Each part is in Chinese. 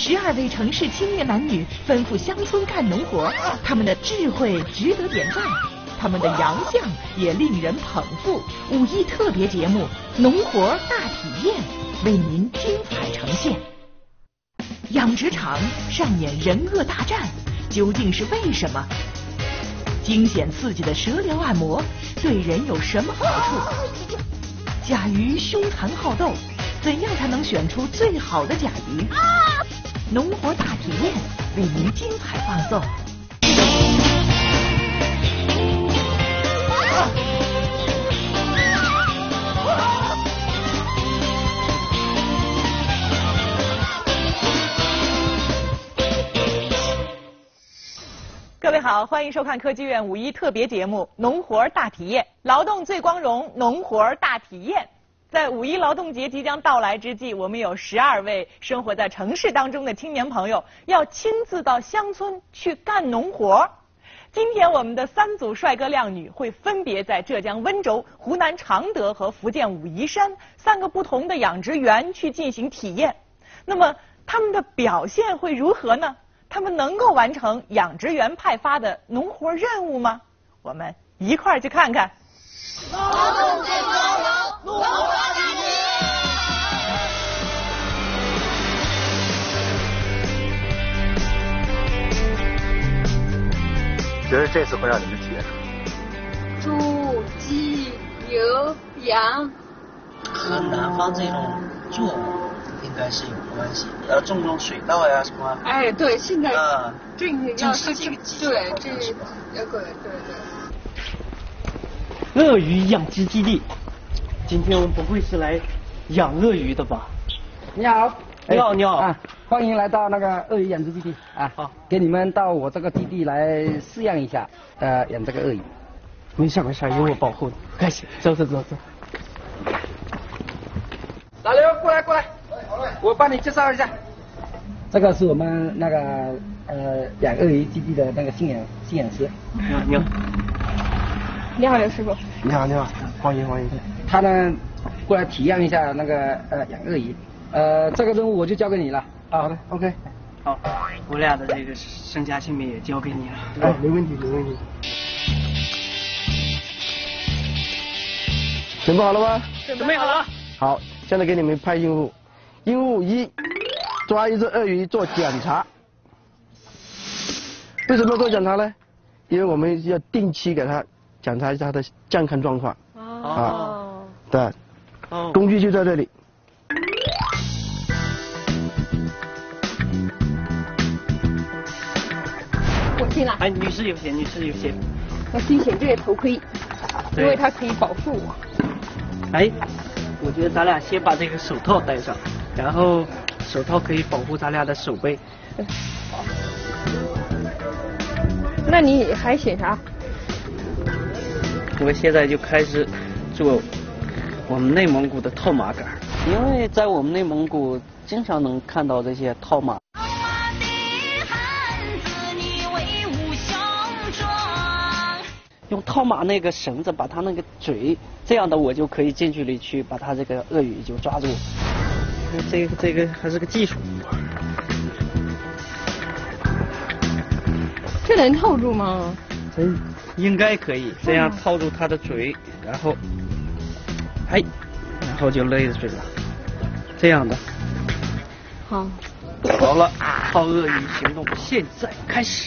12位城市青年男女奔赴乡村干农活，他们的智慧值得点赞，他们的洋相也令人捧腹。5.1特别节目《农活大体验》为您精彩呈现。养殖场上演人恶大战，究竟是为什么？惊险刺激的蛇疗按摩对人有什么好处？甲鱼凶残好斗，怎样才能选出最好的甲鱼？农活大体验为您精彩放送。各位好，欢迎收看科技院5.1特别节目《农活大体验》，劳动最光荣，农活大体验。在5.1劳动节即将到来之际，我们有12位生活在城市当中的青年朋友，要亲自到乡村去干农活。今天我们的3组帅哥靓女会分别在浙江温州、湖南常德和福建武夷山3个不同的养殖园去进行体验。那么他们的表现会如何呢？他们能够完成养殖园派发的农活任务吗？我们一块儿去看看。劳动最光荣，农活大体验。 觉得这次会让你们体验什么？ 猪、鸡、牛、羊。 和南方这种作物应该是有关系，要种水稻呀什么。 哎，对，现在这个要是这个对，这个对。 鳄鱼养殖基地，今天我们不会是来养鳄鱼的吧？ 你好， 你好啊，欢迎来到那个鳄鱼养殖基地啊！好，给你们到我这个基地来试养一下，养这个鳄鱼。 没事，有我保护的，开始，走。 老刘，过来，我帮你介绍一下。这个是我们那个养鳄鱼基地的那个驯养师。 你好。 你好，刘师傅。 你好，欢迎。他呢，过来体验一下那个养鳄鱼。这个任务我就交给你了。好的 ，OK。 好，我俩的这个身家性命也交给你了。 没问题。准备好了吗？ 准备好了。 好，现在给你们派任务。任务1，抓一只鳄鱼做检查。为什么做检查呢？因为我们要定期给它检查一下它的健康状况。对。工具就在这里。 我进来。 哎，女士优先。 我先选这个头盔，因为它可以保护我。 哎，我觉得咱俩先把这个手套戴上，然后手套可以保护咱俩的手背。 那你还选啥？ 我现在就开始做我们内蒙古的套马杆，因为在我们内蒙古经常能看到这些套马。用套马那个绳子把它那个嘴，这样的我就可以近距离去把它这个鳄鱼就抓住。这个还是个技术。 这能套住吗？ 应该可以，这样套住它的嘴，然后就勒着嘴了，这样的。 好了，套鳄鱼行动现在开始。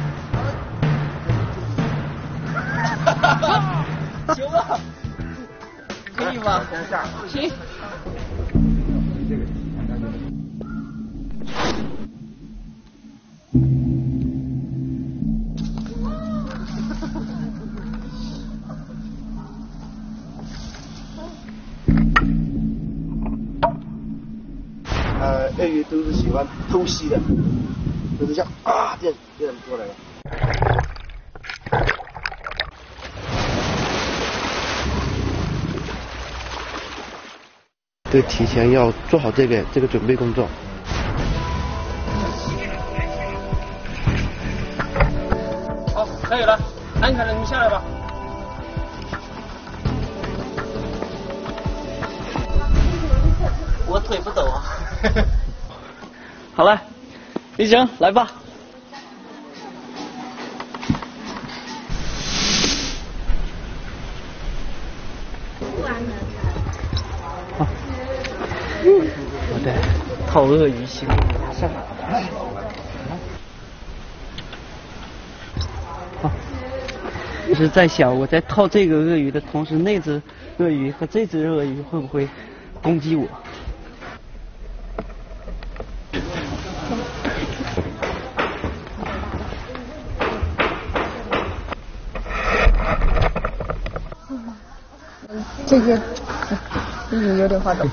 行吧，可以吗？ 行。 鳄鱼都是喜欢偷袭的，都是这样这样过来的。对，提前要做好这个准备工作。 好，可以了，安全了，你下来吧。我腿不抖啊。好了， 立正，来吧。好，我的套鳄鱼行李拿上。好，我是在想，我在套这个鳄鱼的同时，那只鳄鱼和这只鳄鱼会不会攻击我？ 这些有点滑倒。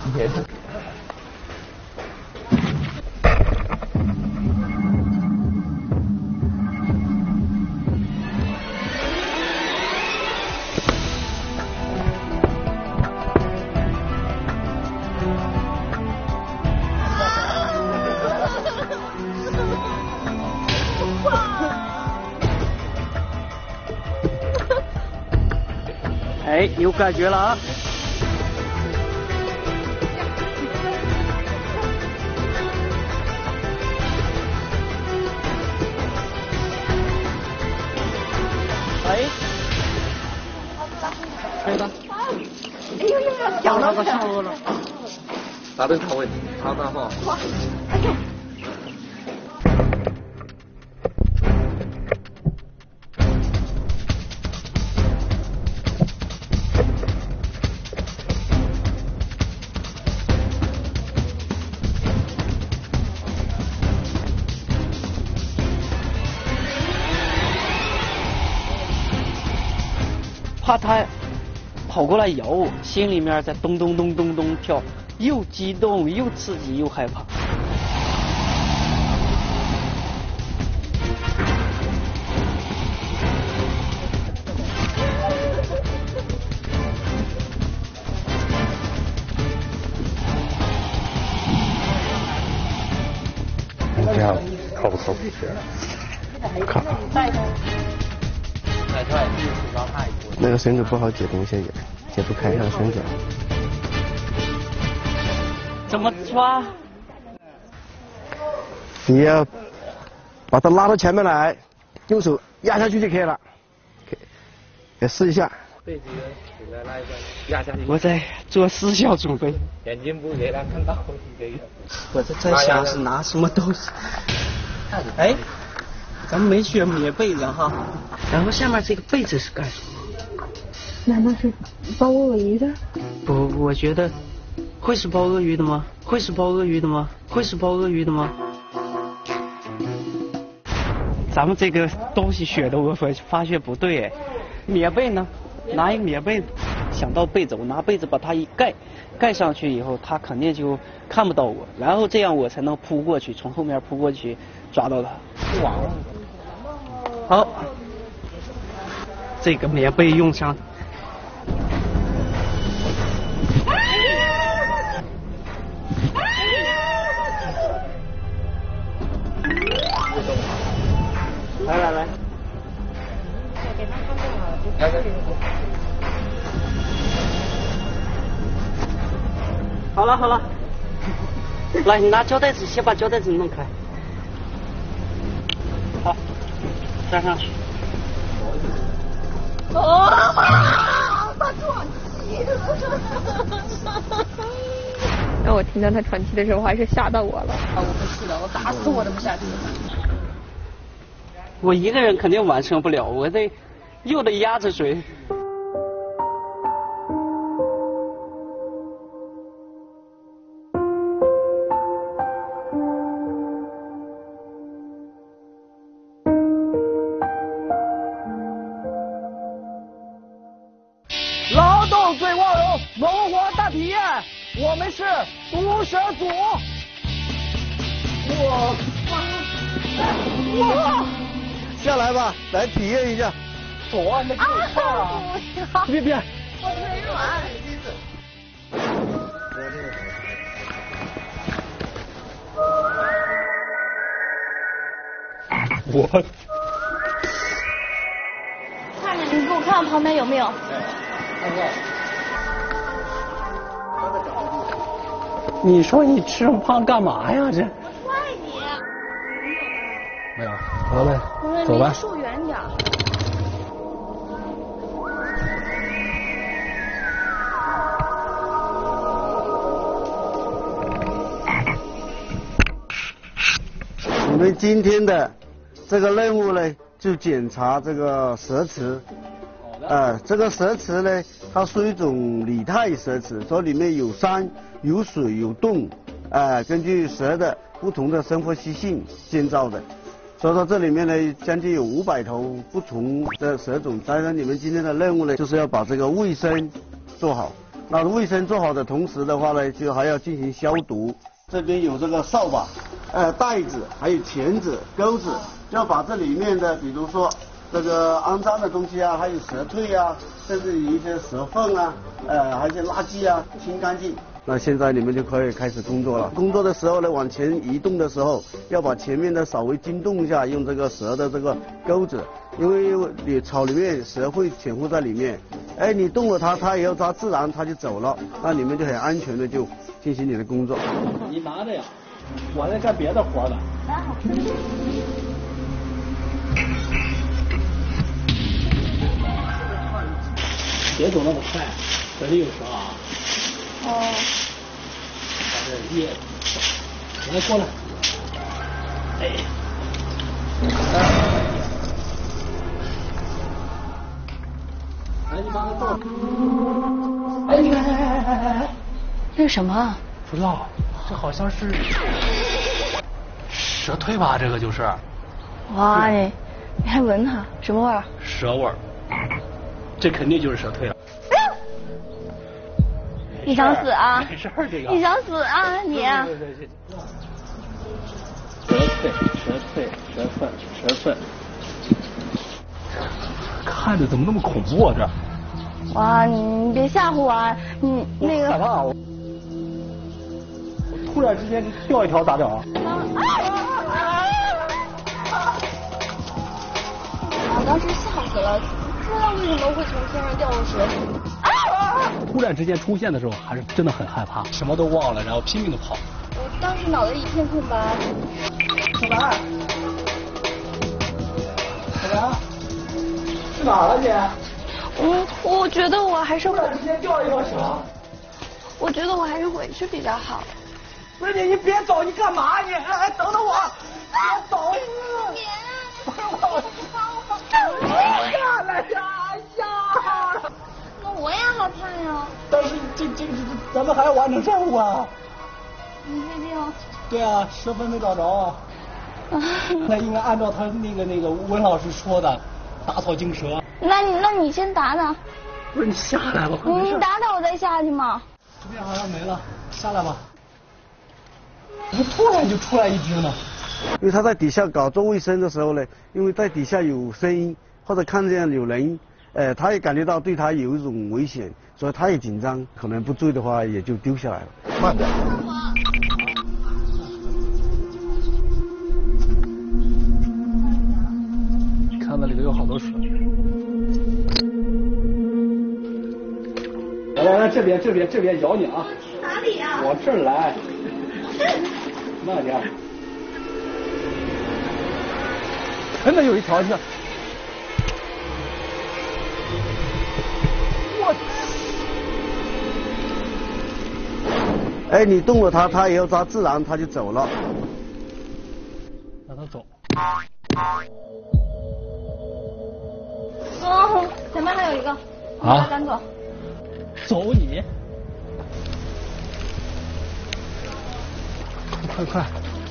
哎，有感觉了啊！哎，可以吧？ 哎呦呦呦，咬了它下颚了。 打灯靠位，好大号。 哇！哎呦！ 怕它跑过来咬我，心里面在咚咚咚咚咚跳，又激动又刺激又害怕。 你这样靠不靠谱？靠谱。那个绳子不好解动，现在解不开，上绳脚。 怎么抓？ 你要把它拉到前面来，用手压下去就可以了。来试一下。 背脊给它拉一下，压下去。 我在做思想准备。 眼睛不给它看到这个。 我在想是拿什么东西。哎，咱们没学棉被子哈。然后下面这个被子是干什么？ 难道是包鳄鱼的？ 不，我觉得会是包鳄鱼的吗？会是包鳄鱼的吗？会是包鳄鱼的吗？咱们这个东西学的，我发现不对哎。棉被呢？拿一个棉被，想到被子，我拿被子把它一盖，盖上去以后，它肯定就看不到我，然后这样我才能扑过去，从后面扑过去抓到它。哇！好，这个棉被用上。来来来。好了好了，来，你拿胶带纸，先把胶带纸弄开。好，粘上去。 他喘气了。让我听到他喘气的时候，还是吓到我了。我不去了，我打死我都不下去。 我一个人肯定完成不了，我得又得压着水。 劳动最光荣，农活大体验，我们是毒蛇组。 哇！下来吧，来体验一下。 走啊，那太胖了。别， 我腿软。 我看着你给我看旁边有没有？ 你说你吃胖干嘛呀？这。 怪你。 没有，好嘞，走吧。 离树远点。 我们今天的这个任务呢，就检查这个蛇池。这个蛇池呢，它属于一种拟态蛇池，说里面有山、有水、有洞，根据蛇的不同的生活习性建造的。所以说这里面呢，将近有500头不同的蛇种。当然，你们今天的任务呢，就是要把这个卫生做好。那卫生做好的同时的话呢，就还要进行消毒。这边有这个扫把、袋子，还有钳子、钩子，要把这里面的，比如说这个肮脏的东西啊，还有蛇蜕啊，甚至于一些蛇粪啊，还有一些垃圾啊，清干净。那现在你们就可以开始工作了。工作的时候呢，往前移动的时候，要把前面的稍微惊动一下，用这个蛇的这个钩子，因为你草里面蛇会潜伏在里面。你动了它，它以后它自然它就走了，那你们就很安全的就进行你的工作。 你拿着呀，我在干别的活呢。别走那么快，这里有蛇啊。哦。把这叶子，来过来。来，你把它倒。你看， 这是什么啊？ 不知道，这好像是蛇蜕吧？这个就是。 哇，你还闻它，什么味儿？ 蛇味儿。这肯定就是蛇蜕了。 你想死啊？ 没事儿，这个。 你想死啊你？ 蛇蜕，蛇粪，蛇粪。看着怎么那么恐怖啊？这。 哇，你别吓唬我啊！你那个。 害怕我突然之间掉一条咋整啊？ 我当时吓死了，不知道为什么会从天上掉落蛇。 突然之间出现的时候，还是真的很害怕，什么都忘了，然后拼命的跑。 我当时脑袋一片空白。 小白，小白，去哪儿了你？ 我觉得我还是突然之间掉一条蛇。 我觉得我还是回去比较好。 不是你别走，你干嘛你？等等我，别走！下来呀！哎呀！ 那我也好怕呀。 但是这咱们还要完成任务啊。 你确定？ 对啊，蛇粪没找着。那应该按照他那个温老师说的，打草惊蛇。 那你先打打。 不是你下来吧， 你打打我再下去嘛。 这边好像没了，下来吧。怎么突然就出来一只呢？ 因为他在底下搞做卫生的时候呢，因为在底下有声音或者看见有人，他也感觉到对他有一种危险，所以他也紧张，可能不注意的话也就丢下来了。慢点。 看到里头有好多水。来，这边咬你啊！ 哪里啊？ 往这儿来。慢点。真的有一条，你看。我。 你动了它，它以后它自然它就走了。 让它走。 前面还有一个。 啊。 赶走。 走你。快！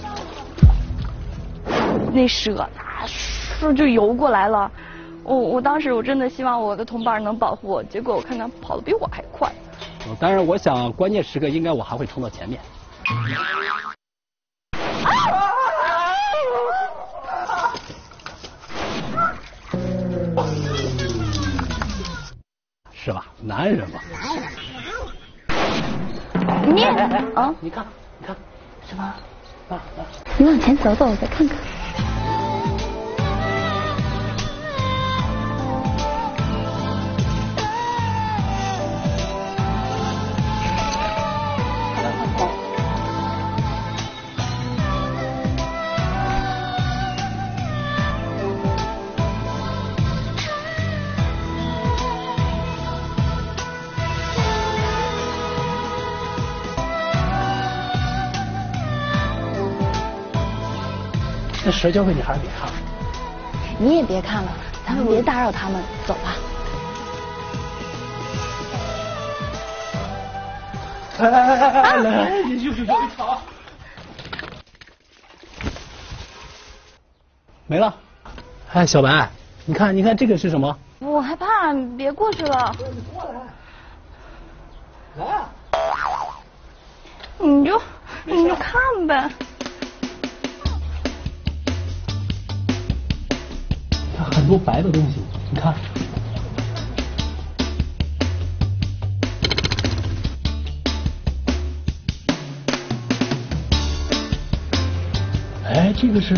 那蛇就游过来了，我当时我真的希望我的同伴能保护我，结果我看他跑得比我还快。 当然，我想关键时刻应该我还会冲到前面。是吧？男人嘛。 你啊？你看。 什么？你往前走走，我再看看。 那蛇交给你还是别看了。 你也别看了，咱们别打扰他们，走吧。 来，有吵。没了。哎，小白，你看这个是什么？ 我害怕，你别过去了。 来啊！ 你就看呗。 它很多白的东西，你看。哎，这个是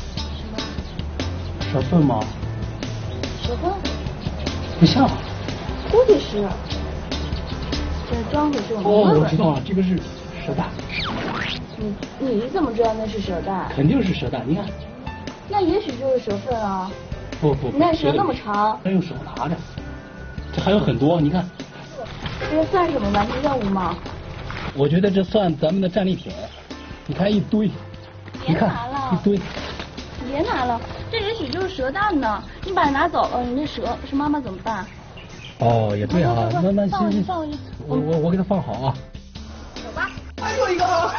蛇粪吗？ 蛇粪？ 不像。 估计是。这装回去我们问问。 我知道了，这个是蛇蛋。 你怎么知道那是蛇蛋？ 肯定是蛇蛋，你看。 那也许就是蛇粪啊。 不， 那蛇那么长。 要用手拿着。这还有很多，你看。 这算什么完成任务吗？ 我觉得这算咱们的战利品。你看一堆。你看一堆。 别拿了，这也许就是蛇蛋呢。你把它拿走了，人家蛇是妈妈怎么办？ 哦，也对啊，那行， 放回去。 我给它放好啊。 走吧。 还有一个啊！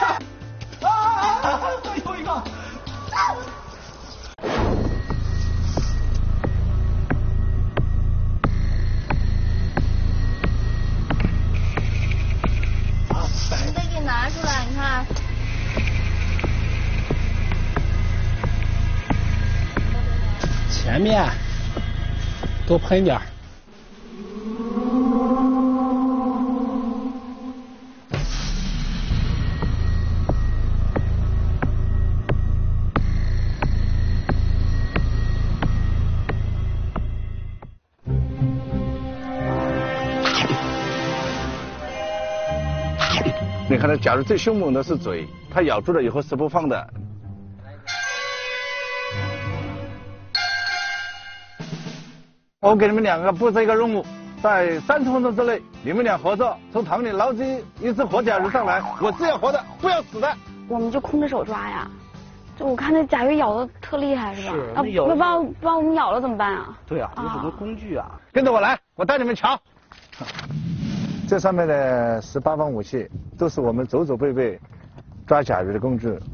还有一个。 你得给拿出来，你看。 前面多喷点儿。 你看它，假如最凶猛的是嘴，它咬住了以后是不放的。我给你们两个布置一个任务，在30分钟之内，你们俩合作从塘里捞出一只活甲鱼上来，我只要活的，不要死的。 我们就空着手抓呀？就我看那甲鱼咬的特厉害，是吧？ 是， 那把我们咬了怎么办啊？ 对啊，有很多工具啊。 跟着我来，我带你们瞧。这上面的18方武器都是我们走走背背抓甲鱼的工具。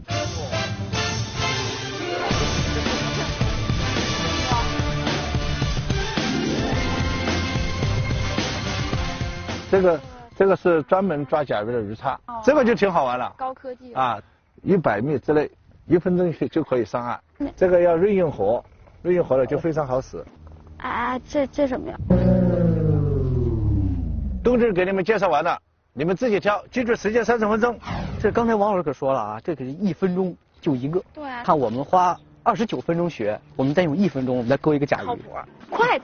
这个是专门抓甲鱼的鱼叉，这个就挺好玩了。 高科技啊，100米之内，1分钟就可以上岸。这个要润硬活，润硬活了就非常好使。 这什么呀？ 工具给你们介绍完了，你们自己挑，记住时间30分钟。 这刚才王老师可说了啊，这可是1分钟就一个。 对啊。 看我们花29分钟学，我们再用1分钟来勾一个甲鱼。 靠谱，快！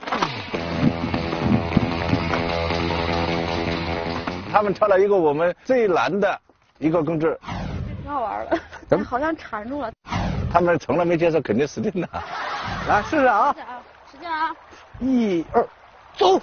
他们挑了一个我们最难的一个工具。 这挺好玩的，好像缠住了。 他们从来没见过，肯定死定了。 来试试啊！ 使劲啊 ！1、2，走！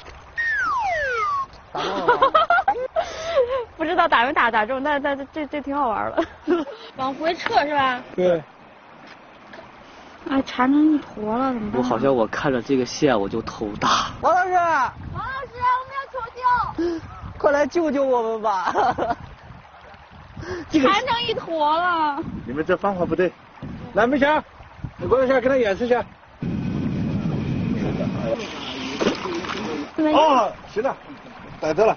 不知道打没打中，但这挺好玩的。往回撤是吧？ 对。 哎，缠成一坨了，怎么办？ 我好像我看着这个线我就头大。 王老师，我们要求救！ 快来救救我们吧！ 缠成一坨了。 你们这方法不对。来，梅霞，你过来一下，跟他演示一下。哦，行了，逮着了。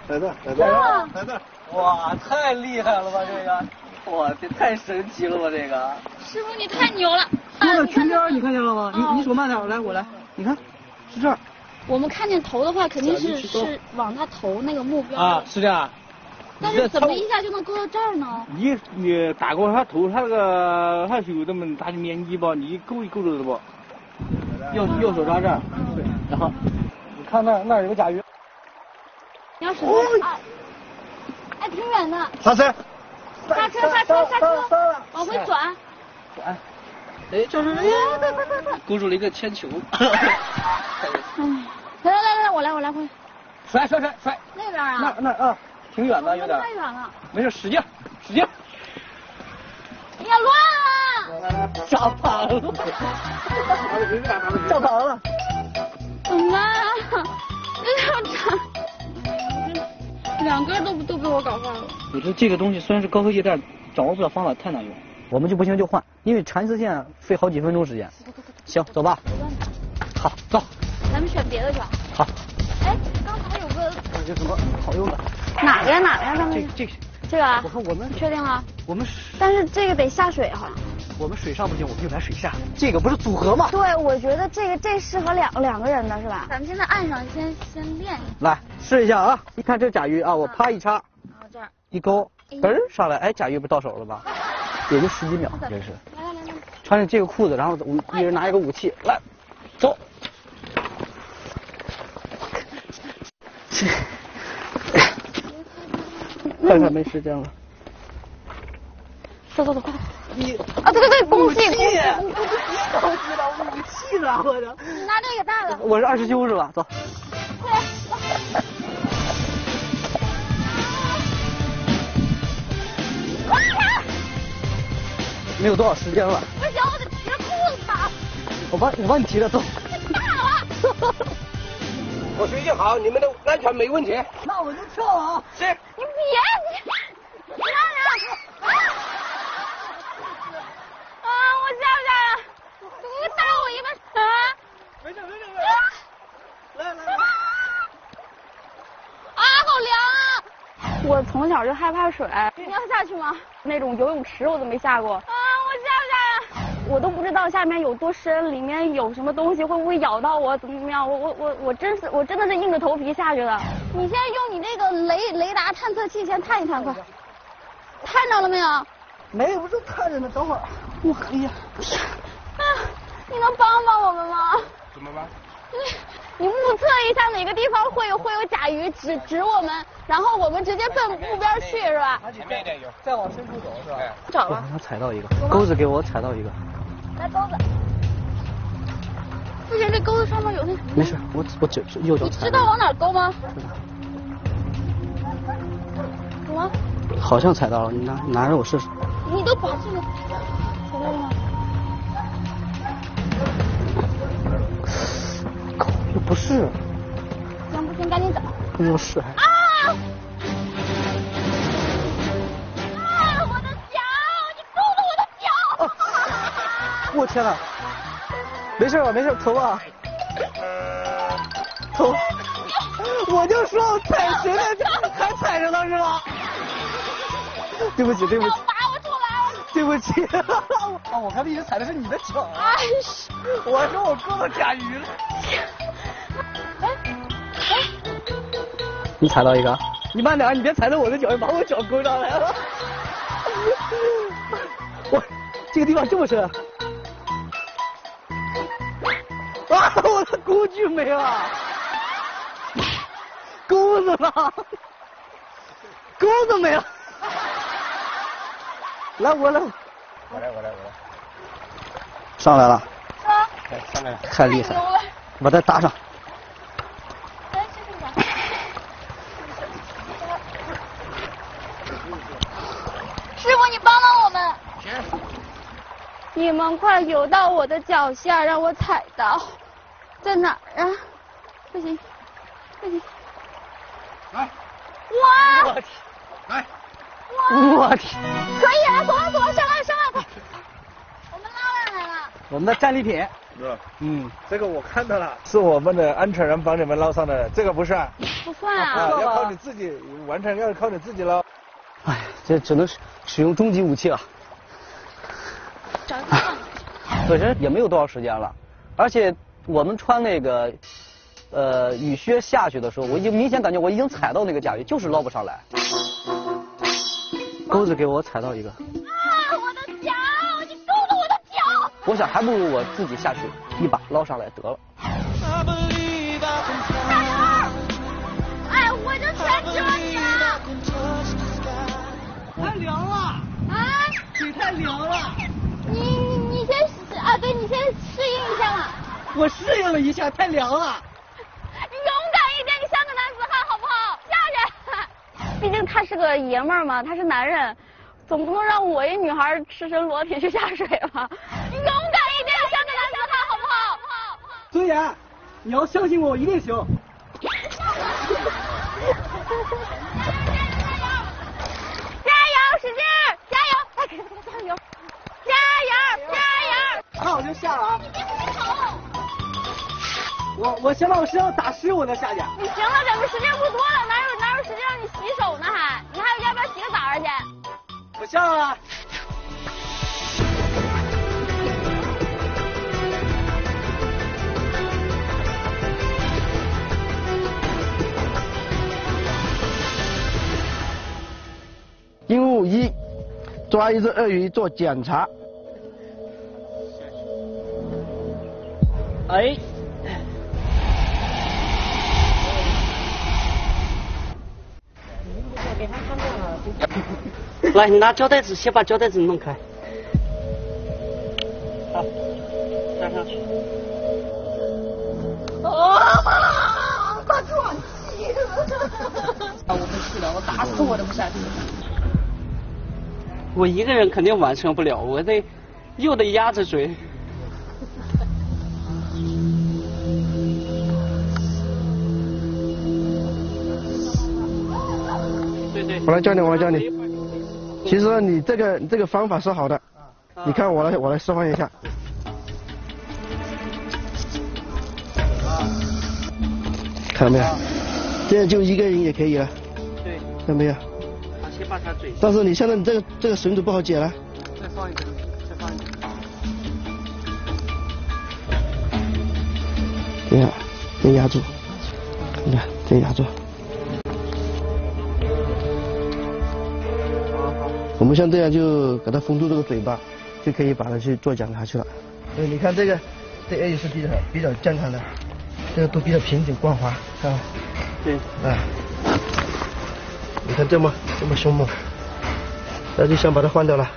哇，太厉害了吧这个！哇，这太神奇了吧这个！ 师傅你太牛了！ 裙边你看见了吗？你手慢点，来我来，你看，是这儿。 我们看见头的话，肯定是往他头那个目标啊，是这样。 但是怎么一下就能勾到这儿呢？ 你打过他头，他是有这么大的面积吧？你勾一勾着的不？右手抓这儿，对，然后你看那有个甲鱼。 你要使劲哎，挺远的。 刹车， 往回转。 哎，就是勾住了一个铅球。 来，我来回。 甩。 那边啊？ 那啊，挺远的，有点。 太远了。 没事，使劲。 你要乱了！ 炸跑了，炸跑了。 怎么办啊？这要炸，2根都被我搞坏了。 我觉得这个东西虽然是高科技，但掌握不了方法太难用。我们就不行就换，因为缠一次线费好几分钟时间。行，走吧。好，走。 咱们选别的去吧。 好。 哎，刚才有个有什么好用的？ 哪个呀？咱们这个啊？ 我看我们确定了？ 我们但是这个得下水好像。 我们水上不行，我们就来水下。这个不是组合吗？ 对，我觉得这适合两个人的是吧？咱们先在岸上先练。 来试一下啊！你看这甲鱼啊，我啪一插， 然后这儿一勾，嘣上来，哎，甲鱼不到手了吧？也就10几秒，真是。 来， 穿着这个裤子，然后一人拿一个武器，来，走。快没时间了。 走，快！啊，对，武器了，武器了，我的。 你拿这个大的。 我是二师兄是吧？走。没有多少时间了。 不行，我得提着裤子跑。 我帮你提着走。 大了。 我水性好，你们的安全没问题。 那我就跳啊。 是。 你别，让人。啊，我下不下来？你打我一个啊！ 没事。 来。啊，好凉啊！我从小就害怕水，你要下去吗？那种游泳池我都没下过。啊，我下不下来？我都不知道下面有多深，里面有什么东西，会不会咬到我，怎么样？我真的是硬着头皮下去的。你先用你那个雷达探测器先探一探，快，探着了没有？ 没有，不是看着呢，等会儿。哎呀， 你能帮我们吗？ 怎么办？ 你目测一下哪个地方会有甲鱼，指我们，然后我们直接奔目标去，是吧？ 前面一点有， 再往深处走是吧？ 找了。 我踩到一个钩子，给我踩到一个。 来钩子。不行，这钩子上面有那什么。 没事，我右脚踩。 你知道往哪勾吗？有吗？ 好像踩到了，你拿着我试试。 你都把这个踩到了吗？ 又不是。 行不行？赶紧走。 又是还。 啊！我的脚！你勾了我的脚！ 我天哪！没事吧？没事，走吧。走。我就说我踩谁的还踩着呢是吧？对不起。 拔我出来！ 对不起。啊，我刚才一直踩的是你的脚。 哎， 我说我勾到甲鱼了。你踩到一个，你慢点，你别踩着我的脚，把我脚勾上来了。我这个地方这么深。啊！我的工具没了，钩子呢？钩子没了。来，我来。上来了。 上来了。 太厉害了！把它搭上。 师傅，你帮帮我们。行。你们快游到我的脚下，让我踩到。在哪儿啊？不行。 来。 哇！ 我天！来。 我天！ 可以啊，走，上来，快！我们捞上来了。 我们的战利品。 是。这个我看到了，是我们的安全人帮你们捞上的，这个不算。 不算啊。 要靠你自己，完全要靠你自己捞。 哎，这只能使用终极武器了。 找一个看。 本身也没有多少时间了，而且我们穿那个雨靴下去的时候，我已经明显感觉我已经踩到那个甲鱼，就是捞不上来。钩子给我踩到一个。 啊！我的脚！你勾了我的脚！ 我想还不如我自己下去一把捞上来得了。 哎，我就全折你了！ 太凉了！ 啊！ 水太凉了！ 你先啊，对，你先适应一下嘛。 我适应了一下，太凉了。 你勇敢一点，你像个男子汉好不好？下去。毕竟他是个爷们儿嘛，他是男人。 总不能让我一女孩赤身裸体去下水吧？你勇敢一点，向着男子汉好不好？ 尊严，你要相信我，一定行。 加油，使劲，加油！来，给他加油！加油，加油！ 那我就下了啊。我先把我身上打湿，我再下去。 你行了，咱们时间不多了，哪有时间让你洗手呢？你还要不要洗个澡去？ 我下了。 任务1，抓一只鳄鱼做检查。 哎。来，你拿胶带纸，先把胶带纸弄开。好，站上去。 快喘气了！我不去了，我打死我都不下去。 我一个人肯定完成不了，我得又得压着嘴。对。 我来教你。其实你这个方法是好的，你看我来示范一下。看到没有？这样就一个人也可以了。 对。 看到没有？ 先把它嘴。 但是你现在这个绳子不好解了。 再放一点。 这样，先压住。你看，先压住。我们像这样就给它封住这个嘴巴，就可以把它去做检查去了。你看这鳄鱼是比较健康的，这个都比较平整光滑，看吧？ 对。 你看这么凶猛，那就想把它换掉了。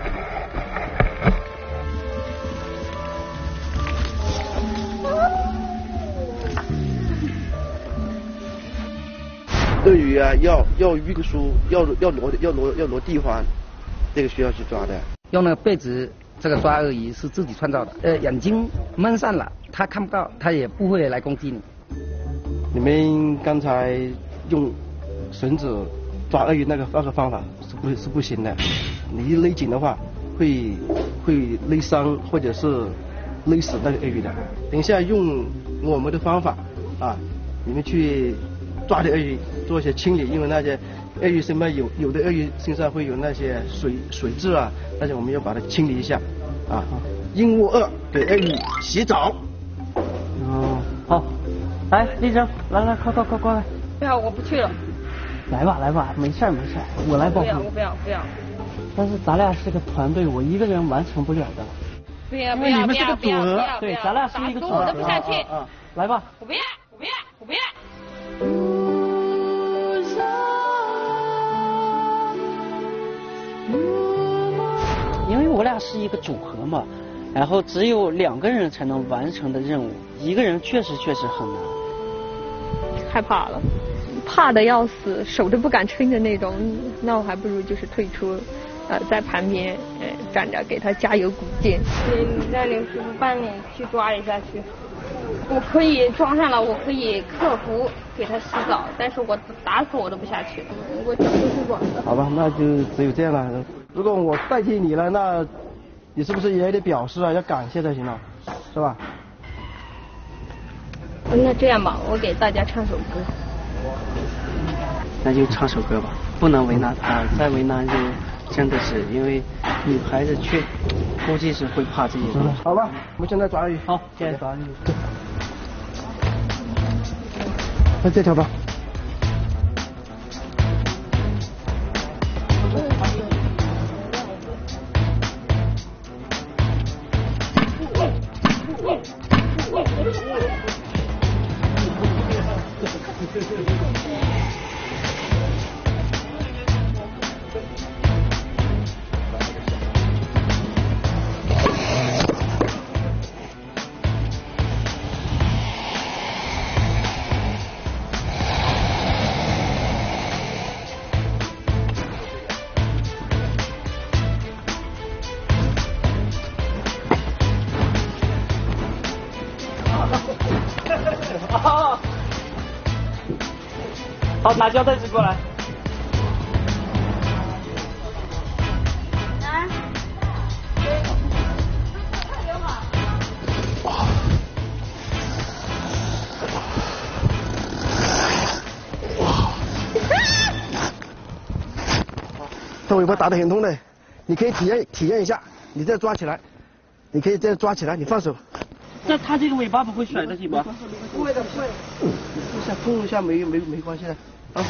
鳄鱼啊，要运输，要挪地方，这个需要去抓的。 用那个被子，这个抓鳄鱼是自己创造的。眼睛蒙上了，它看不到，它也不会来攻击你。 你们刚才用绳子抓鳄鱼那个方法是不行的，你一勒紧的话，会勒伤或者是勒死那个鳄鱼的。等一下用我们的方法啊，你们去抓的鳄鱼做一些清理，因为那些鳄鱼身上有的鳄鱼身上会有那些水质啊，那些我们要把它清理一下啊。任务2，给鳄鱼洗澡。 好，来，丽珍，来，快过来。 不要，我不去了。 来吧，没事，我来保护。 不要。 但是咱俩是个团队，我一个人完成不了的。 不要， 因为你们是个组合，对，咱俩是一个组合。 我都不下去。 来吧。 我不要。 因为我俩是一个组合嘛，然后只有2个人才能完成的任务，一个人确实很难。 害怕了，怕的要死，手都不敢撑的那种，那我还不如就是退出，在旁边站着给他加油鼓劲。你让刘师傅帮你去抓一下去。我可以装上了，我可以克服给他洗澡，但是我打死我都不下去，我脚都是软的。 好吧，那就只有这样了。如果我代替你了，那你是不是也得表示啊，要感谢才行了，是吧？ 那这样吧，我给大家唱首歌。 那就唱首歌吧，不能为难他，再为难就真的是因为女孩子估计是会怕这些东西。 好吧，我们现在抓鱼。 好，现在抓鱼。 那这条吧。 好，拿胶带纸过来。 来， 这尾巴打得很痛的，你可以体验一下，你再抓起来，你可以再抓起来，你放手。 那它这个尾巴不会甩得起吗？ 不会的，不会的。碰一下没关系的。啊。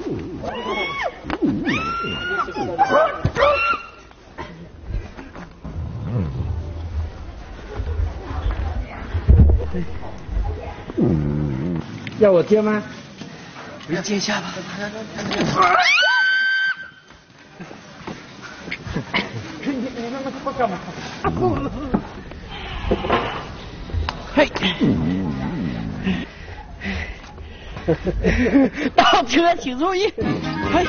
要我接吗？ 你接一下吧。 你那么说干嘛？ 嘿，倒车请注意。嘿，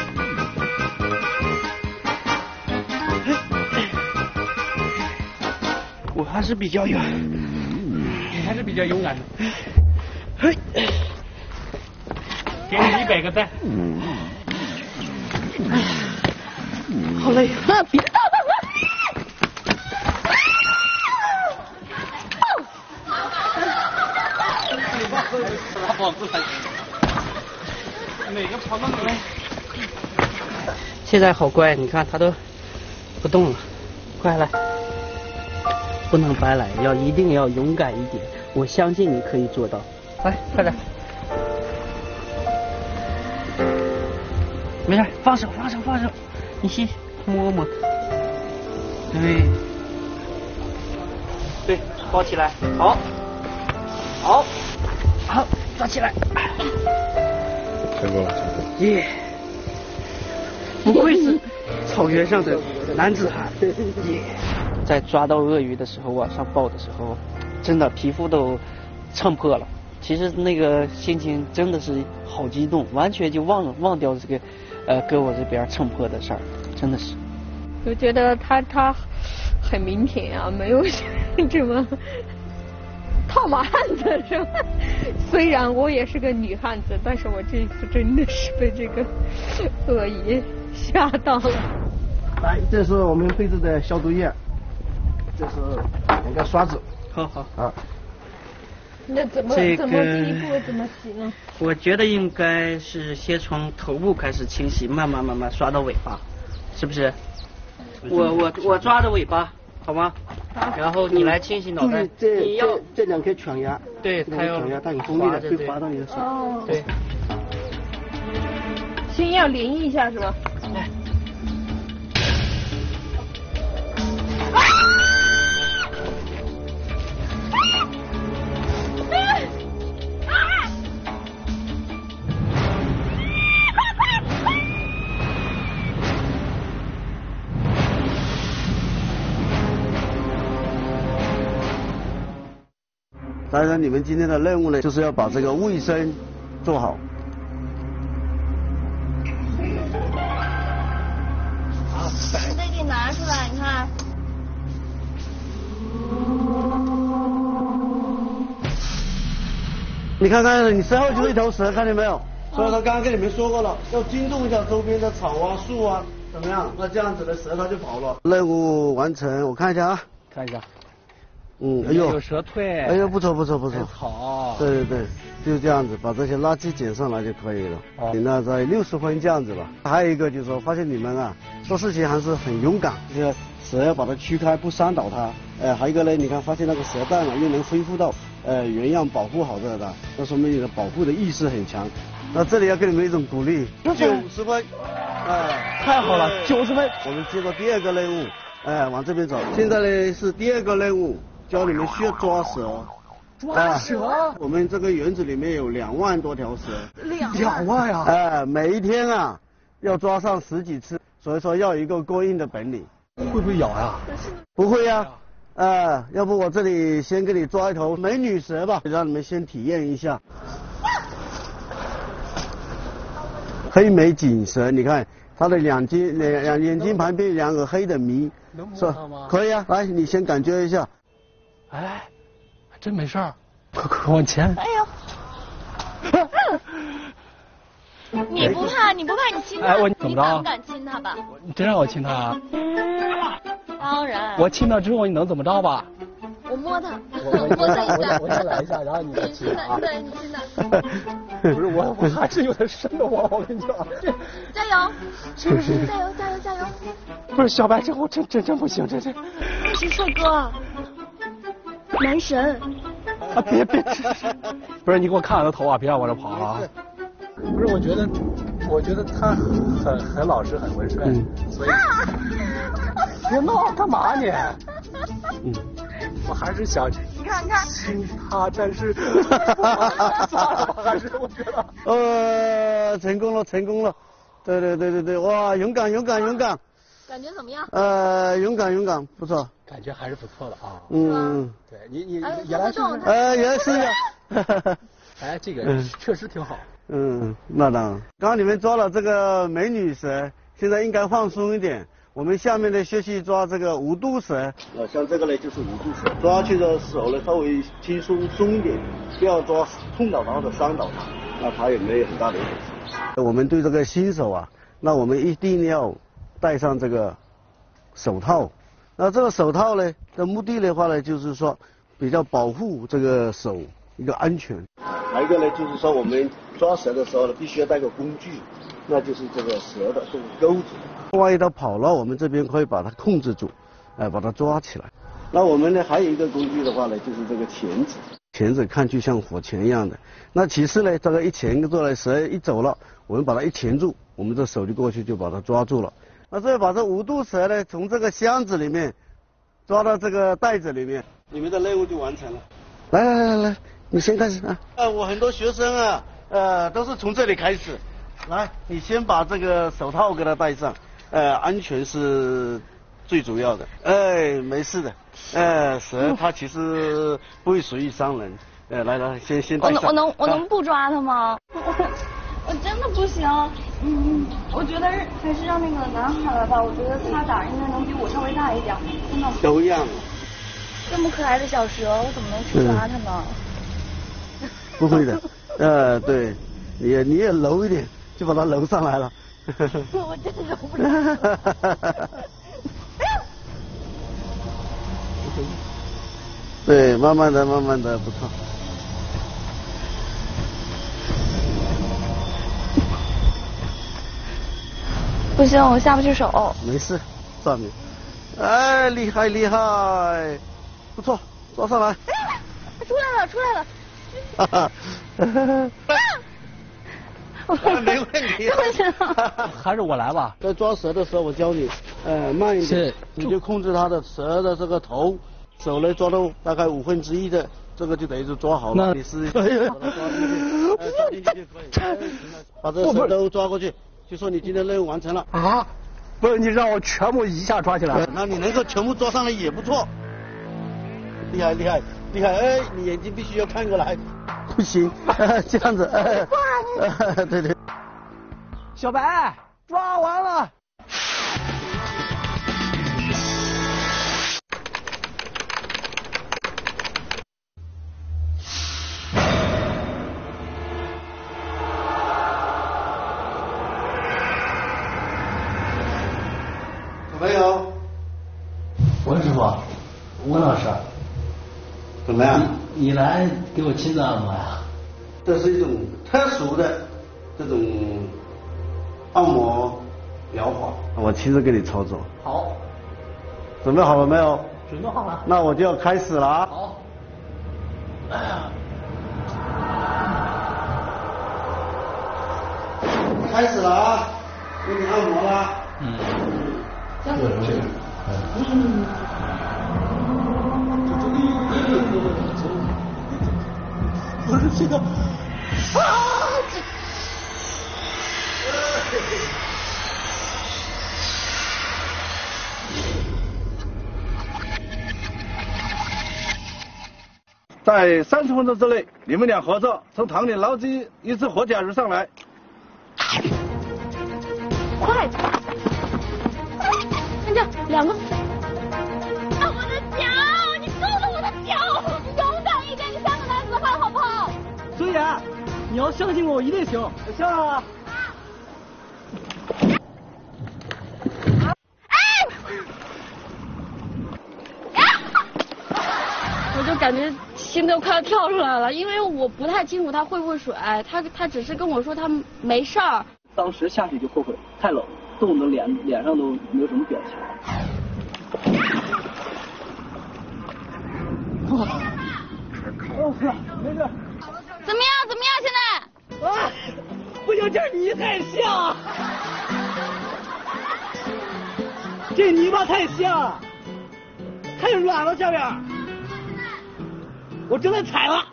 我还是比较勇， 你还是比较勇敢的。 嘿， 给你100个赞。 好累啊！别动！ 跑出来，哪个跑到哪来？ 现在好乖，你看它都不动了，快来！不能白来，一定要勇敢一点。我相信你可以做到，来，快点！没事，放手，你先摸摸。对，抱起来，好，抓起来。 成功了， 耶！不愧是草原上的男子汉。耶！在抓到鳄鱼的时候，往上抱的时候，真的皮肤都撑破了。其实那个心情真的是好激动，完全就忘掉这个搁我这边蹭破的事儿，真的是。 我觉得他很腼腆啊，没有这么套马汉子是吧？虽然我也是个女汉子，但是我这一次真的是被这个鳄鱼吓到了。 来，这是我们配置的消毒液，这是2个刷子。 好啊。 那怎么第一步怎么洗呢？ 我觉得应该是先从头部开始清洗，慢慢刷到尾巴，是不是？我抓着尾巴，好吗？好。然后你来清洗脑袋。 你要这2颗犬牙。 对，它要犬牙，但你锋利的会划到你的手。 哦。 对。 先要淋一下是吧？ 来。 当然，你们今天的任务呢，就是要把这个卫生做好。 我得给你拿出来，你看。 你看看，你身后就是一条蛇，看见没有？所以他刚刚跟你们说过了，要尊重一下周边的草啊、树啊，怎么样？那这样子的蛇它就跑了。任务完成，我看一下啊。 看一下。 哎呦， 有蛇退。 哎呦，不错。 好。 对，就这样子，把这些垃圾捡上来就可以了。那在60分这样子吧。还有一个就是说，发现你们啊，做事情还是很勇敢。这个蛇要把它驱开，不伤倒它。还有一个呢，你看发现那个蛇蛋啊，又能恢复到原样，保护好的，那说明你的保护的意识很强。那这里要给你们一种鼓励，90分。 太好了，90分。 我们接到第2个任务，往这边走。现在呢是第2个任务。教你们需要抓蛇。 抓蛇？ 我们这个园子里面有2万多条蛇。 2万呀！ 每一天啊，要抓上10几次，所以说要有一个过硬的本领。 会不会咬呀？ 不会呀。要不我这里先给你抓一头美女蛇吧，让你们先体验一下。黑眉锦蛇，你看它的眼睛旁边2个黑的谜，是吧？可以啊，来，你先感觉一下。 哎，真没事儿，快往前！ 哎呦， 你不怕？你亲他？ 哎，我怎么着？ 你敢不敢亲他吧？ 你真让我亲他啊？ 当然。 我亲他之后你能怎么着吧？ 我摸他，我摸他一下。 我先来一下，然后你再亲啊。 对，你亲他。 不是我还是有点瘆得慌，我跟你讲。 加油！加油！ 不是小白，这我真不行，这。 那是帅哥，男神。 啊别，不是你给我看看他头啊，别让我这跑啊。不是，我觉得他很老实，很温顺，所以。别闹，干嘛你？我还是想亲他，但是算了吧，还是我觉得。 成功了，对，哇，勇敢。 感觉怎么样？ 勇敢，不错。 感觉还是不错的啊。对你原来是。 原来是的。 哎，这个确实挺好。 那当然。刚刚你们抓了这个美女蛇，现在应该放松一点。我们下面呢学习抓这个无肚蛇。像这个呢就是无肚蛇，抓去的手呢稍微轻松一点，不要抓痛到它或者伤到它，那它也没有很大的危险。我们对这个新手啊，那我们一定要戴上这个手套。那这个手套呢的目的的话呢，就是说比较保护这个手一个安全。还有一个呢，就是说我们抓蛇的时候呢，必须要带个工具，那就是这个蛇的这个钩子。万一它跑了，我们这边可以把它控制住，把它抓起来。那我们呢还有一个工具的话呢，就是这个钳子。钳子看去像火钳一样的。那其实呢，这个一钳住了，蛇一走了，我们把它一钳住，我们这手就过去就把它抓住了。那所以把这无肚蛇呢，从这个箱子里面抓到这个袋子里面，你们的任务就完成了。来，你先开始啊。我很多学生啊，都是从这里开始。来，你先把这个手套给它戴上。安全是最主要的。没事的。蛇它其实不会随意伤人。来，先戴上。 我能不抓它吗？我真的不行。我觉得还是让那个男孩来吧，我觉得他胆应该能比我稍微大一点。真的。 都一样。 这么可爱的小蛇，我怎么能去抓它呢？ 不会的。对，你也揉一点，就把它揉上来了。 我真揉不了。 对，慢慢的，不错。 不行，我下不去手。 没事，上面。厉害，不错，抓上来。 出来了。 哈哈。没问题。 还是我来吧。 在抓蛇的时候，我教你，慢一点，你就控制它的蛇的这个头，手呢抓到大概1/5的，这个就等于是抓好了。你试一下，把它抓进去，抓进去就可以。把这蛇都抓过去，就说你今天任务完成了。 啊？不是，你让我全部一下抓起来。 那你能够全部抓上来也不错。厉害！你眼睛必须要看过来。不行，这样子，对。 小白，抓完了。 小朋友， 文师傅，文老师， 怎么样？ 你来给我亲自按摩呀？ 这是一种特殊的这种按摩疗法，我亲自给你操作。 好。 准备好了没有？ 准备好了。 那我就要开始了啊。 好。 开始了啊，给你按摩啦。 这样子。 不是这个， 在30分钟之内，你们俩合作从塘里捞起一只活甲鱼上来。 快！看这2个。我的脚！你救了我的脚！你勇敢一点，你像个男子汉好不好？ 周岩，你要相信我，我一定行。行了。 就感觉心都快要跳出来了，因为我不太清楚他会不会水，他只是跟我说他没事儿。 当时下去就后悔，太冷，冻得脸上都没有什么表情。 没事。 怎么样？现在？ 啊！不行，这泥太像，这泥巴太像，太软了，下边。我正在踩了。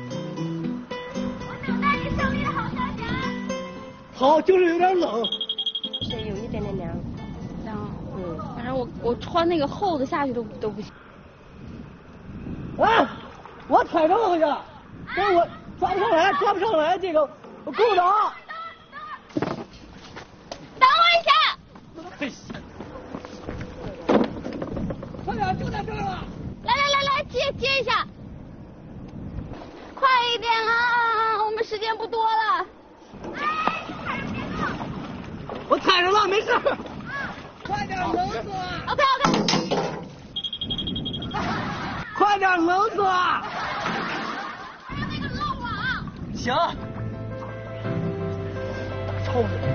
我想带你胜利，好小侠。 好，就是有点冷。 是有一点点凉。 反正我穿那个厚的下去都不行。 啊！我踩着了好像，但是我抓不上来这个，我够着。 等我一下。 快点，就在这儿了。 来，接一下。快一点啊！我们时间不多了。 我踩着了，没事。快点，冷死了。 OK。 快点，冷死了。 那个漏了啊。 行。臭死了。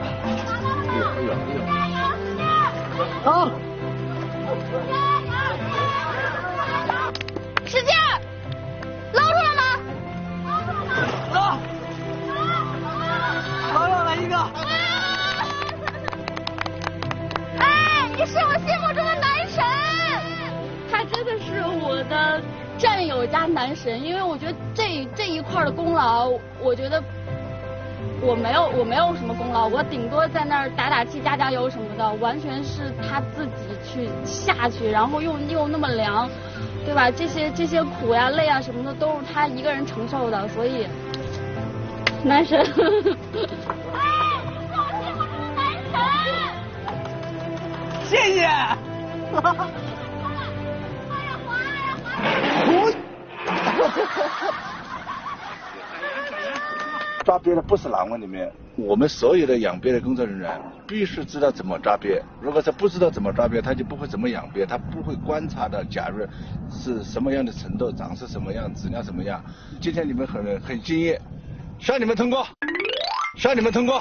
好。 使劲儿。捞出来吗？ 捞上来一个。 哎，你是我心目中的男神，他真的是我的战友加男神，因为我觉得这一块的功劳，我觉得我没有什么功劳，我顶多在那儿打打气、加加油什么的，完全是他自己去下去，然后又那么凉，对吧？这些苦呀、累啊什么的都是他一个人承受的，所以男神。 谢谢。 抓鳖的不是栏目里面，我们所有的养鳖的工作人员必须知道怎么抓鳖。如果是不知道怎么抓鳖，他就不会怎么养鳖，他不会观察到甲鱼是什么样的程度，长是什么样，质量什么样。今天你们很敬业，向你们通过，向你们通过。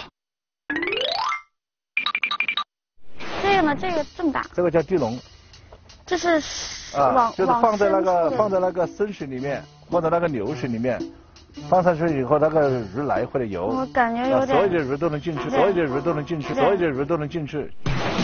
这个呢？这个这么大。 这个叫地笼。 这是就是放在那个深水里面，或者那个流水里面，放上去以后，那个鱼来回的游。 我感觉有点。 所有的鱼都能进去，所有的鱼都能进去，所有的鱼都能进去。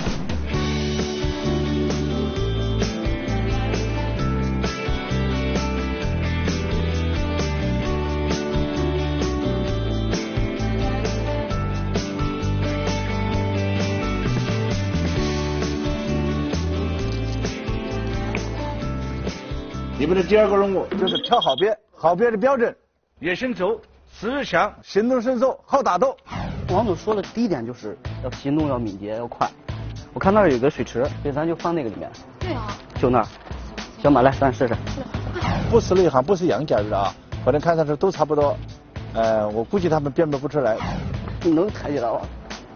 你们的第二个任务就是挑好鳖，好鳖的标准：野性足、食欲强、行动迅速、好打斗。 王总说的第一点就是要行动要敏捷要快。我看那儿有个水池，所以咱就放那个里面。 对啊。 就那儿。行吧，来，咱试试。 不是内行，不是养甲鱼的啊，反正看上去都差不多。我估计他们辨别不出来。 你能抬起来吗？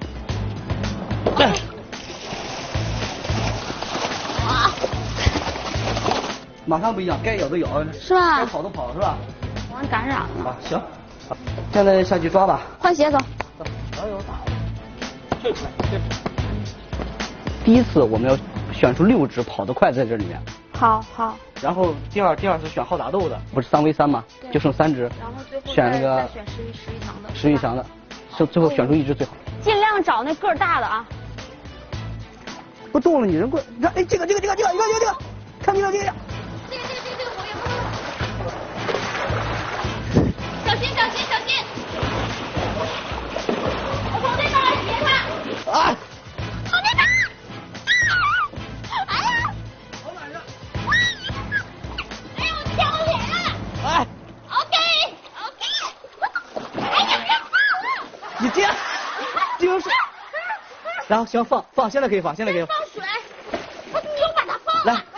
马上不一样，该咬的咬， 是吧？ 该跑的跑，是吧？ 我让感染了。 啊，行，现在下去抓吧。 换鞋走。 哪有打的？第一次我们要选出6只跑得快在这里面。 好。 然后第二次选好打斗的，不是3v3吗？就剩3只。 然后最后选那个选10以强的。 10以强的，最后选出1只最好。 尽量找那个儿大的啊。 不动了，你人过来，你看，哎，这个，看这个。 这个我也不小心！我从这边来截它。 啊！ 从这边！哎呀！ 好晚上。 哎呦，挑我脸了！ 哎。 OK。哎呀，别放了！ 你接，就是。然后行，放，现在可以放， 放水，我你又把它放了。 来。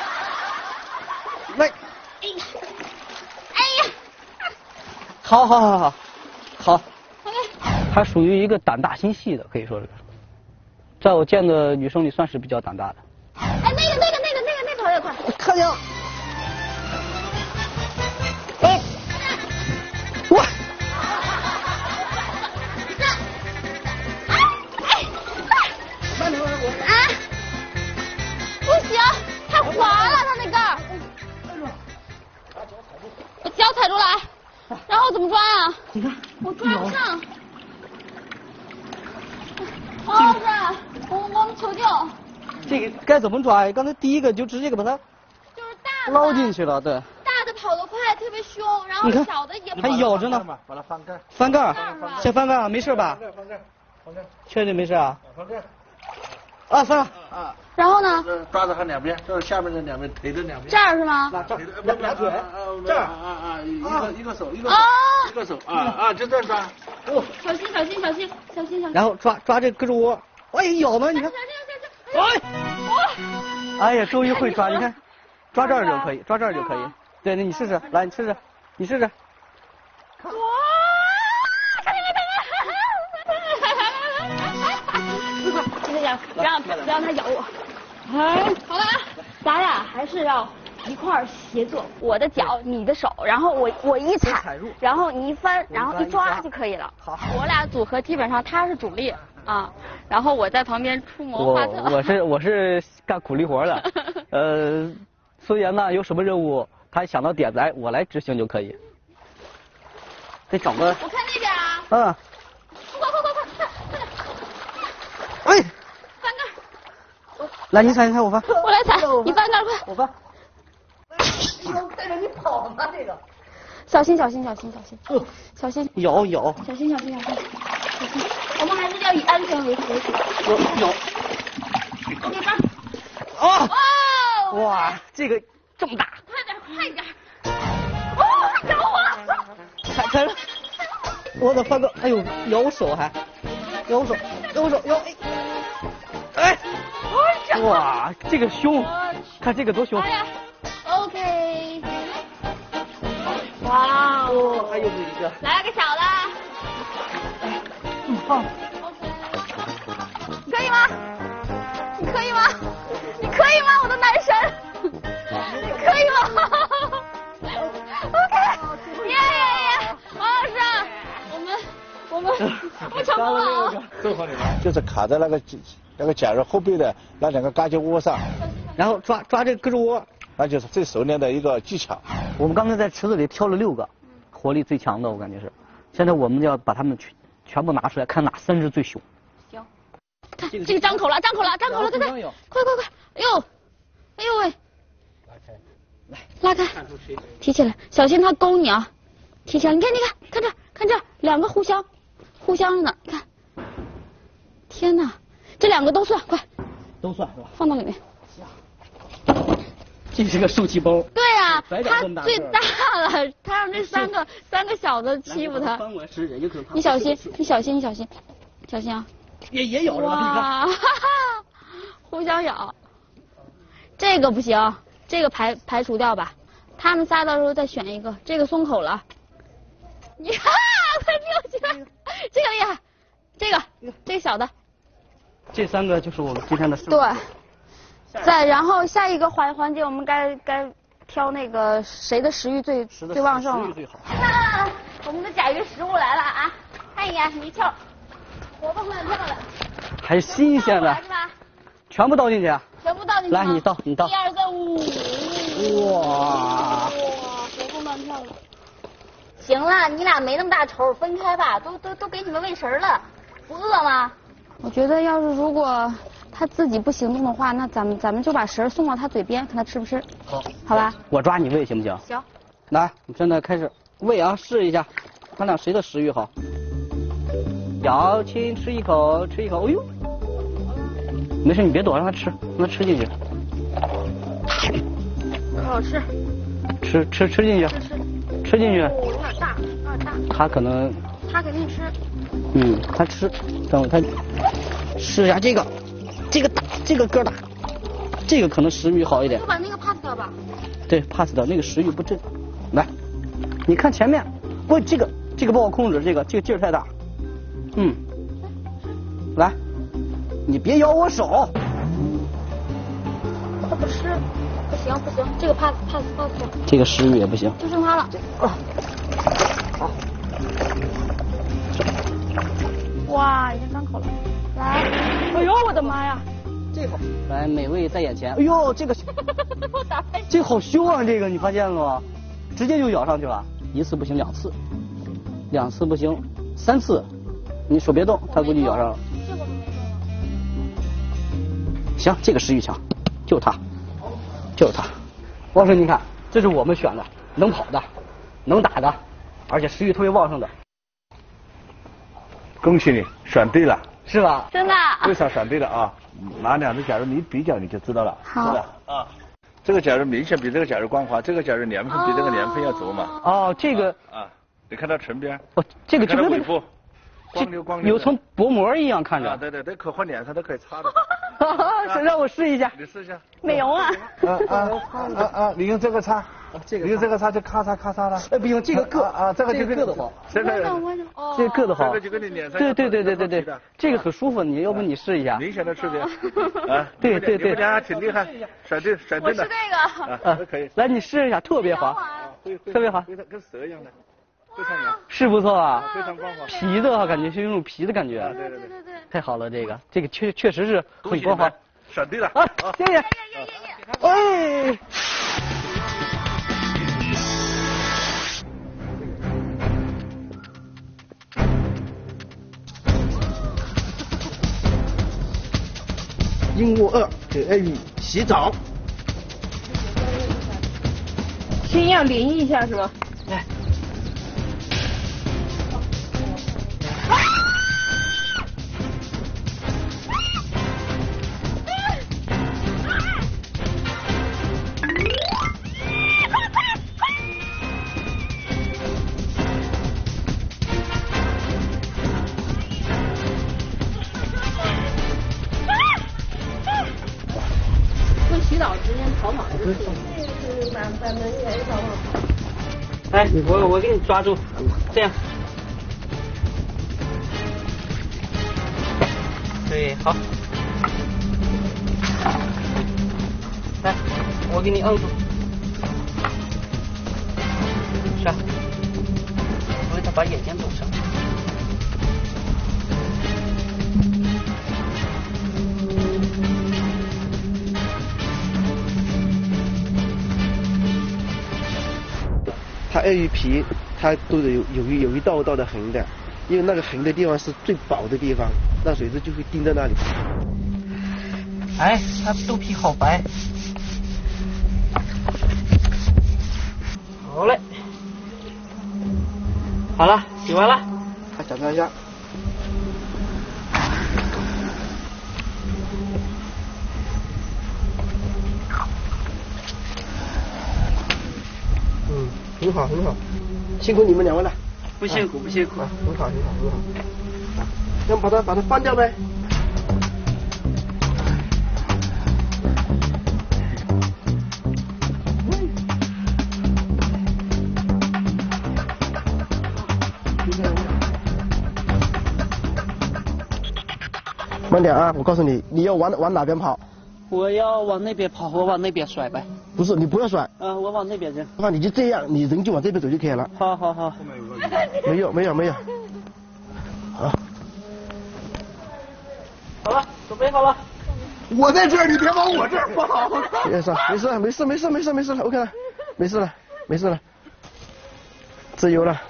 哎呀！ 好。 OK。 她属于一个胆大心细的，可以说是，在我见的女生里算是比较胆大的。 哎，那个跑也快。 看见了。 脚踩住了，然后怎么抓啊？ 你看， 我抓不上。王老师，我们求救。 这个该怎么抓呀？刚才第一个就直接给把它就是大的捞进去了，对。 大的跑得快，特别凶，然后你看小的也还咬着呢。 把它翻盖。 翻盖，先翻盖啊，没事吧？ 翻盖。 确定没事啊？ 翻盖。 啊，翻了。 啊。 然后呢？ 抓着它两边，就是下面的两边，腿的两边。 这儿是吗？ 两腿。这儿。一个手，一个手就这样抓。 哦，小心小心小心小心小心。 然后抓这胳肢窝，哎，咬呢，你看。哎呀，终于会抓，你看，抓这儿就可以，抓这儿就可以。对，那你试试，来，你试试，你试试。 哇！别让它咬我。哎，好了，咱俩还是要一块儿协作，我的脚，你的手，然后我一踩，然后你一翻，然后一抓就可以了。好，我俩组合基本上他是主力啊，然后我在旁边出谋划策。 我是干苦力活的，孙岩呢有什么任务，他想到点子，哎，我来执行就可以。得找个。 我看那边啊。 嗯。 快！ 哎。 翻盖。 来，你踩，我翻。 我来踩，你翻盖快。 我翻。 我看着你跑呢，这个。 小心！小心！ 咬。 小心！我们还是要以安全为主。 咬。 我给翻。 啊！哇，这个这么大。 快点！哦，咬我！ 踩了！我的翻个，哎呦，咬我手还，咬！哎！哇，这个凶，看这个多凶！ 哎呀 ，OK。哇哦！ 还有一个。 来了个小的。 好。 可以吗？你可以吗？我的男神！你可以吗？OK。耶！王老师，我们成功了。 就是卡在那个假人后背的那两个嘎吱窝上， 然后抓这个胳肢窝， 那就是最熟练的一个技巧。 我们刚才在池子里挑了6个，活力最强的，我感觉是。现在我们就要把它们全部拿出来，看哪3只最凶。 行。看这个张口了，快！哎呦喂！拉开，提起来，小心它勾你啊！提起来，你看这2个互相的，你看。天哪，这2个都算，快。 都算是吧？ 放到里面。 这是个受气包。 对啊，他最大了，他让这三个小的欺负他。你小心啊！ 也咬着了， 哇，互相咬。这个不行，这个排除掉吧。他们仨到时候再选一个，这个松口了。你看，快扭起来，这个厉害，这个小的。 这3个就是我们今天的胜利。 对。然后下一个环节，我们该挑那个谁的食欲最旺盛了。 食欲最好。 那我们的甲鱼食物来了啊！看一眼，一跳，活蹦乱跳的。 还新鲜的。 是吧？ 全部倒进去。 全部倒进去。 来，你倒。1、2、 3、5。哇，活蹦乱跳的。行了，你俩没那么大仇，分开吧，都给你们喂食了，不饿吗？我觉得如果他自己不行动的话，那咱们就把食送到他嘴边，看他吃不吃。好吧。我抓你喂行不行？ 行。 来，你现在开始喂啊，试一下，看俩谁的食欲好。咬，亲，吃一口。哎呦，没事，你别躲，让他吃进去。 好吃。 吃进去。吃进去。 有点大。 他可能。 他肯定吃。 他吃，等我看，试一下这个大，这个个大，这个可能食欲好一点。 就把那个 pass 掉吧。 对 ，pass 掉，那个食欲不正。来，你看前面，不，这个不好控制，这个劲儿太大。来，你别咬我手。 他不吃，不行，这个 pass 掉。 这个食欲也不行。 就剩他了。 好。 哇，已经张口了。来，哎呦，我的妈呀！ 这好，来，美味在眼前。哎呦，这个，这好凶啊！这个你发现了吗？ 直接就咬上去了。1次不行，2次，2次不行，3次，你手别动，它估计咬上了。行，这个食欲强，就是它，就是它。王师，你看，这是我们选的，能跑的，能打的，而且食欲特别旺盛的。 恭喜你，选对了， 是吧？ 真的。 为啥选对了啊？拿2只假如你比较你就知道了， 好。 是吧？啊，这个假如明显比这个假如光滑，这个假如年份比这个年份要足嘛。 哦，这个。 啊，你看它唇边。 哦，这个就跟尾部。光溜光溜， 有层薄膜一样看着。 啊，对对对，可和脸上都可以擦的。 让我试一下。 你试一下。 美容啊。 你用这个擦。这个。你用这个擦就咔嚓咔嚓了。 哎，不用，这个硌这个就硌得慌。 这个这个硌得慌。 这个就跟你脸上。 对，这个很舒服，你要不你试一下。 明显的区别。啊， 对。 你们俩挺厉害，甩对的。 我是这个。可以。 来，你试一下，特别滑，特别滑， 跟蛇一样的。非常凉， 是不错啊， 非常光滑， 皮的感觉是有种皮的感觉， 对， 太好了，这个确实是很光滑， 选对了啊，谢谢，哎， 鹦鹉2给鳄鱼洗澡， 先要淋一下是吧？ 来。 洗澡之间跑马就是把门给跑跑。 哎，我给你抓住，这样。对，好。来，我给你摁住。是啊。我给他把眼睛堵上。 它鳄鱼皮它都有一道道的痕的，因为那个痕的地方是最薄的地方，那水蛭就会盯在那里。 哎，它肚皮好白。好嘞，好了，洗完了。 来检查一下。很好，辛苦你们2位了。 不辛苦，不辛苦。 很好。那把它翻掉呗。慢点啊！我告诉你，你要往哪边跑？ 我要往那边跑，我往那边甩呗。 不是，你不要甩。 我往那边扔。 那你就这样，你人就往这边走就可以了。 好。 没有。好。 好了，准备好了。 我在这儿，你别往我这儿跑。 没事了 ，OK 了，没事了，自由了。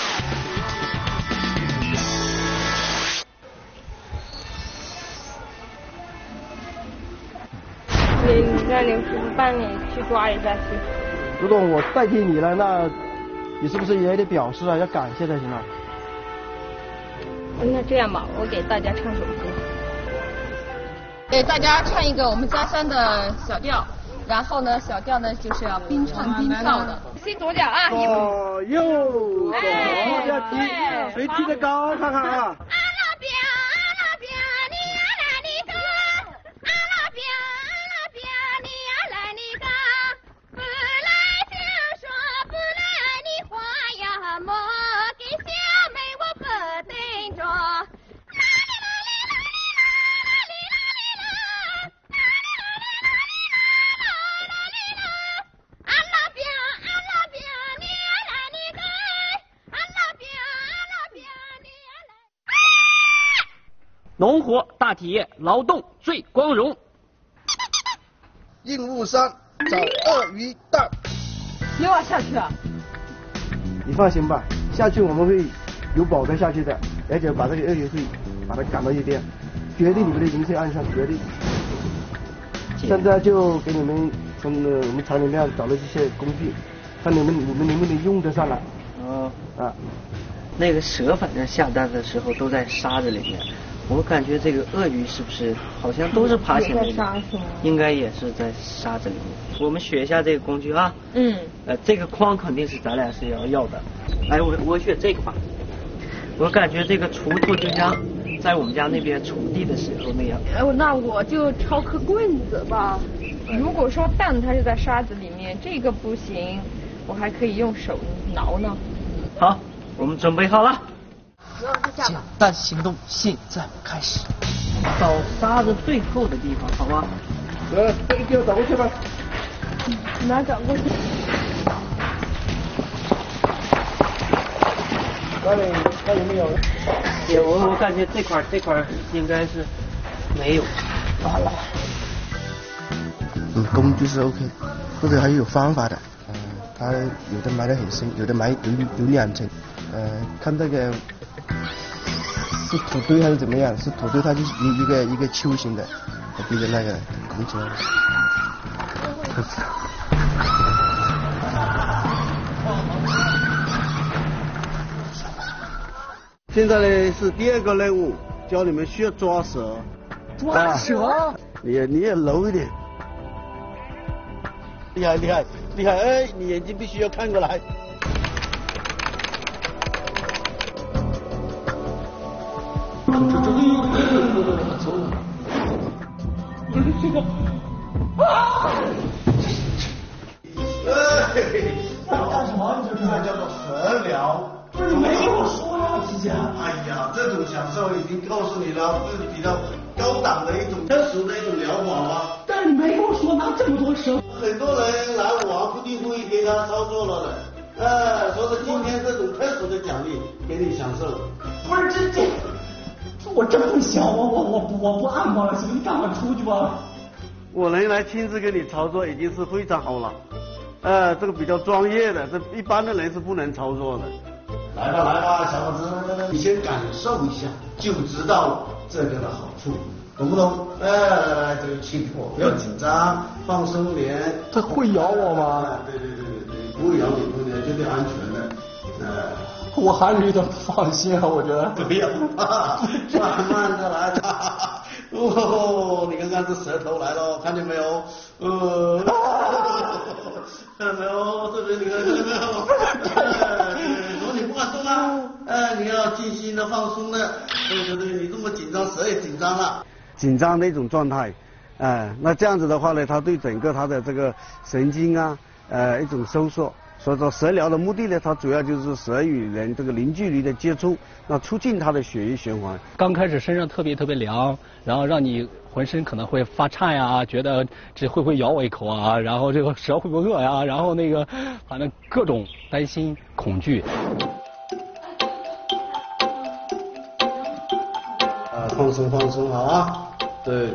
那你帮你去抓一下去。 如果我代替你了，那你是不是也得表示啊，要感谢才行啊？ 那这样吧，我给大家唱首歌。 给大家唱一个我们家乡的小调，然后呢，小调呢就是要边唱边跳的。先左脚啊， 左右左要踢，谁踢得高看看啊。 农活大体验，劳动最光荣。 鹦鹉3找鳄鱼蛋。 又要下去了。 你放心吧，下去我们会有保证下去的，而且把这个鳄鱼会把它赶到一边，绝对你们的人身安全，绝对。现在就给你们从我们厂里面找了一些工具，看你们能不能用得上来。 那个蛇反正下蛋的时候都在沙子里面，我感觉这个鳄鱼是不是好像都是爬行的？应该也是在沙子里面。我们学一下这个工具啊。这个筐肯定是咱俩是要的。哎，我选这个吧。我感觉这个锄头就像在我们家那边锄地的时候那样。 那我就抄颗棍子吧。如果说蛋它是在沙子里面，这个不行，我还可以用手挠呢。 好，我们准备好了。 简单行动现在开始。 找沙子最厚的地方，好吗？ 这个给我找过去吧。 哪找过去？ 那有没有？ 我感觉这块应该是没有。完了。 工具是 OK， 或者还有方法的。它有的埋得很深，有的埋有2层。看这个是土堆还是怎么样？是土堆，它就是一个球形的，对着那个工具。 现在呢是第2个任务，教你们需要抓蛇。 抓蛇？ 你也柔一点。厉害！哎，你眼睛必须要看过来。 这个啊！干什么？你这叫做蛇疗。不是你没跟我说呀，之前。哎呀，这种享受已经告诉你了，是比较高档的一种特殊的一种疗法吗？但是你没跟我说拿这么多蛇。很多人来我不定会给他操作了的，说是今天这种特殊的奖励给你享受。不是这我真不行，我不按摩了，行，你赶快出去吧。 我能来亲自给你操作已经是非常好了，这个比较专业的，这一般的人是不能操作的。 来吧，小伙子，你先感受一下，就知道这个的好处，懂不懂？来，这个气魄，不要紧张，放松点。它会咬我吗？对，不会咬你，绝对安全的。我还是有点不放心啊，我觉得。不要怕，慢的来。你看看这舌头来了，看见没有？看到没有？这边你看见没有？你不敢动啊！你要尽心的放松的。对，你这么紧张，蛇也紧张了。 紧张的一种状态，那这样子的话呢，它对整个它的这个神经啊，一种收缩。所以说蛇疗的目的呢，它主要就是蛇与人这个零距离的接触，那促进它的血液循环。 刚开始身上特别凉，然后让你浑身可能会发颤呀，觉得这会不会咬我一口啊，然后这个蛇会不会饿呀，然后那个反正各种担心恐惧。 放松好啊！对。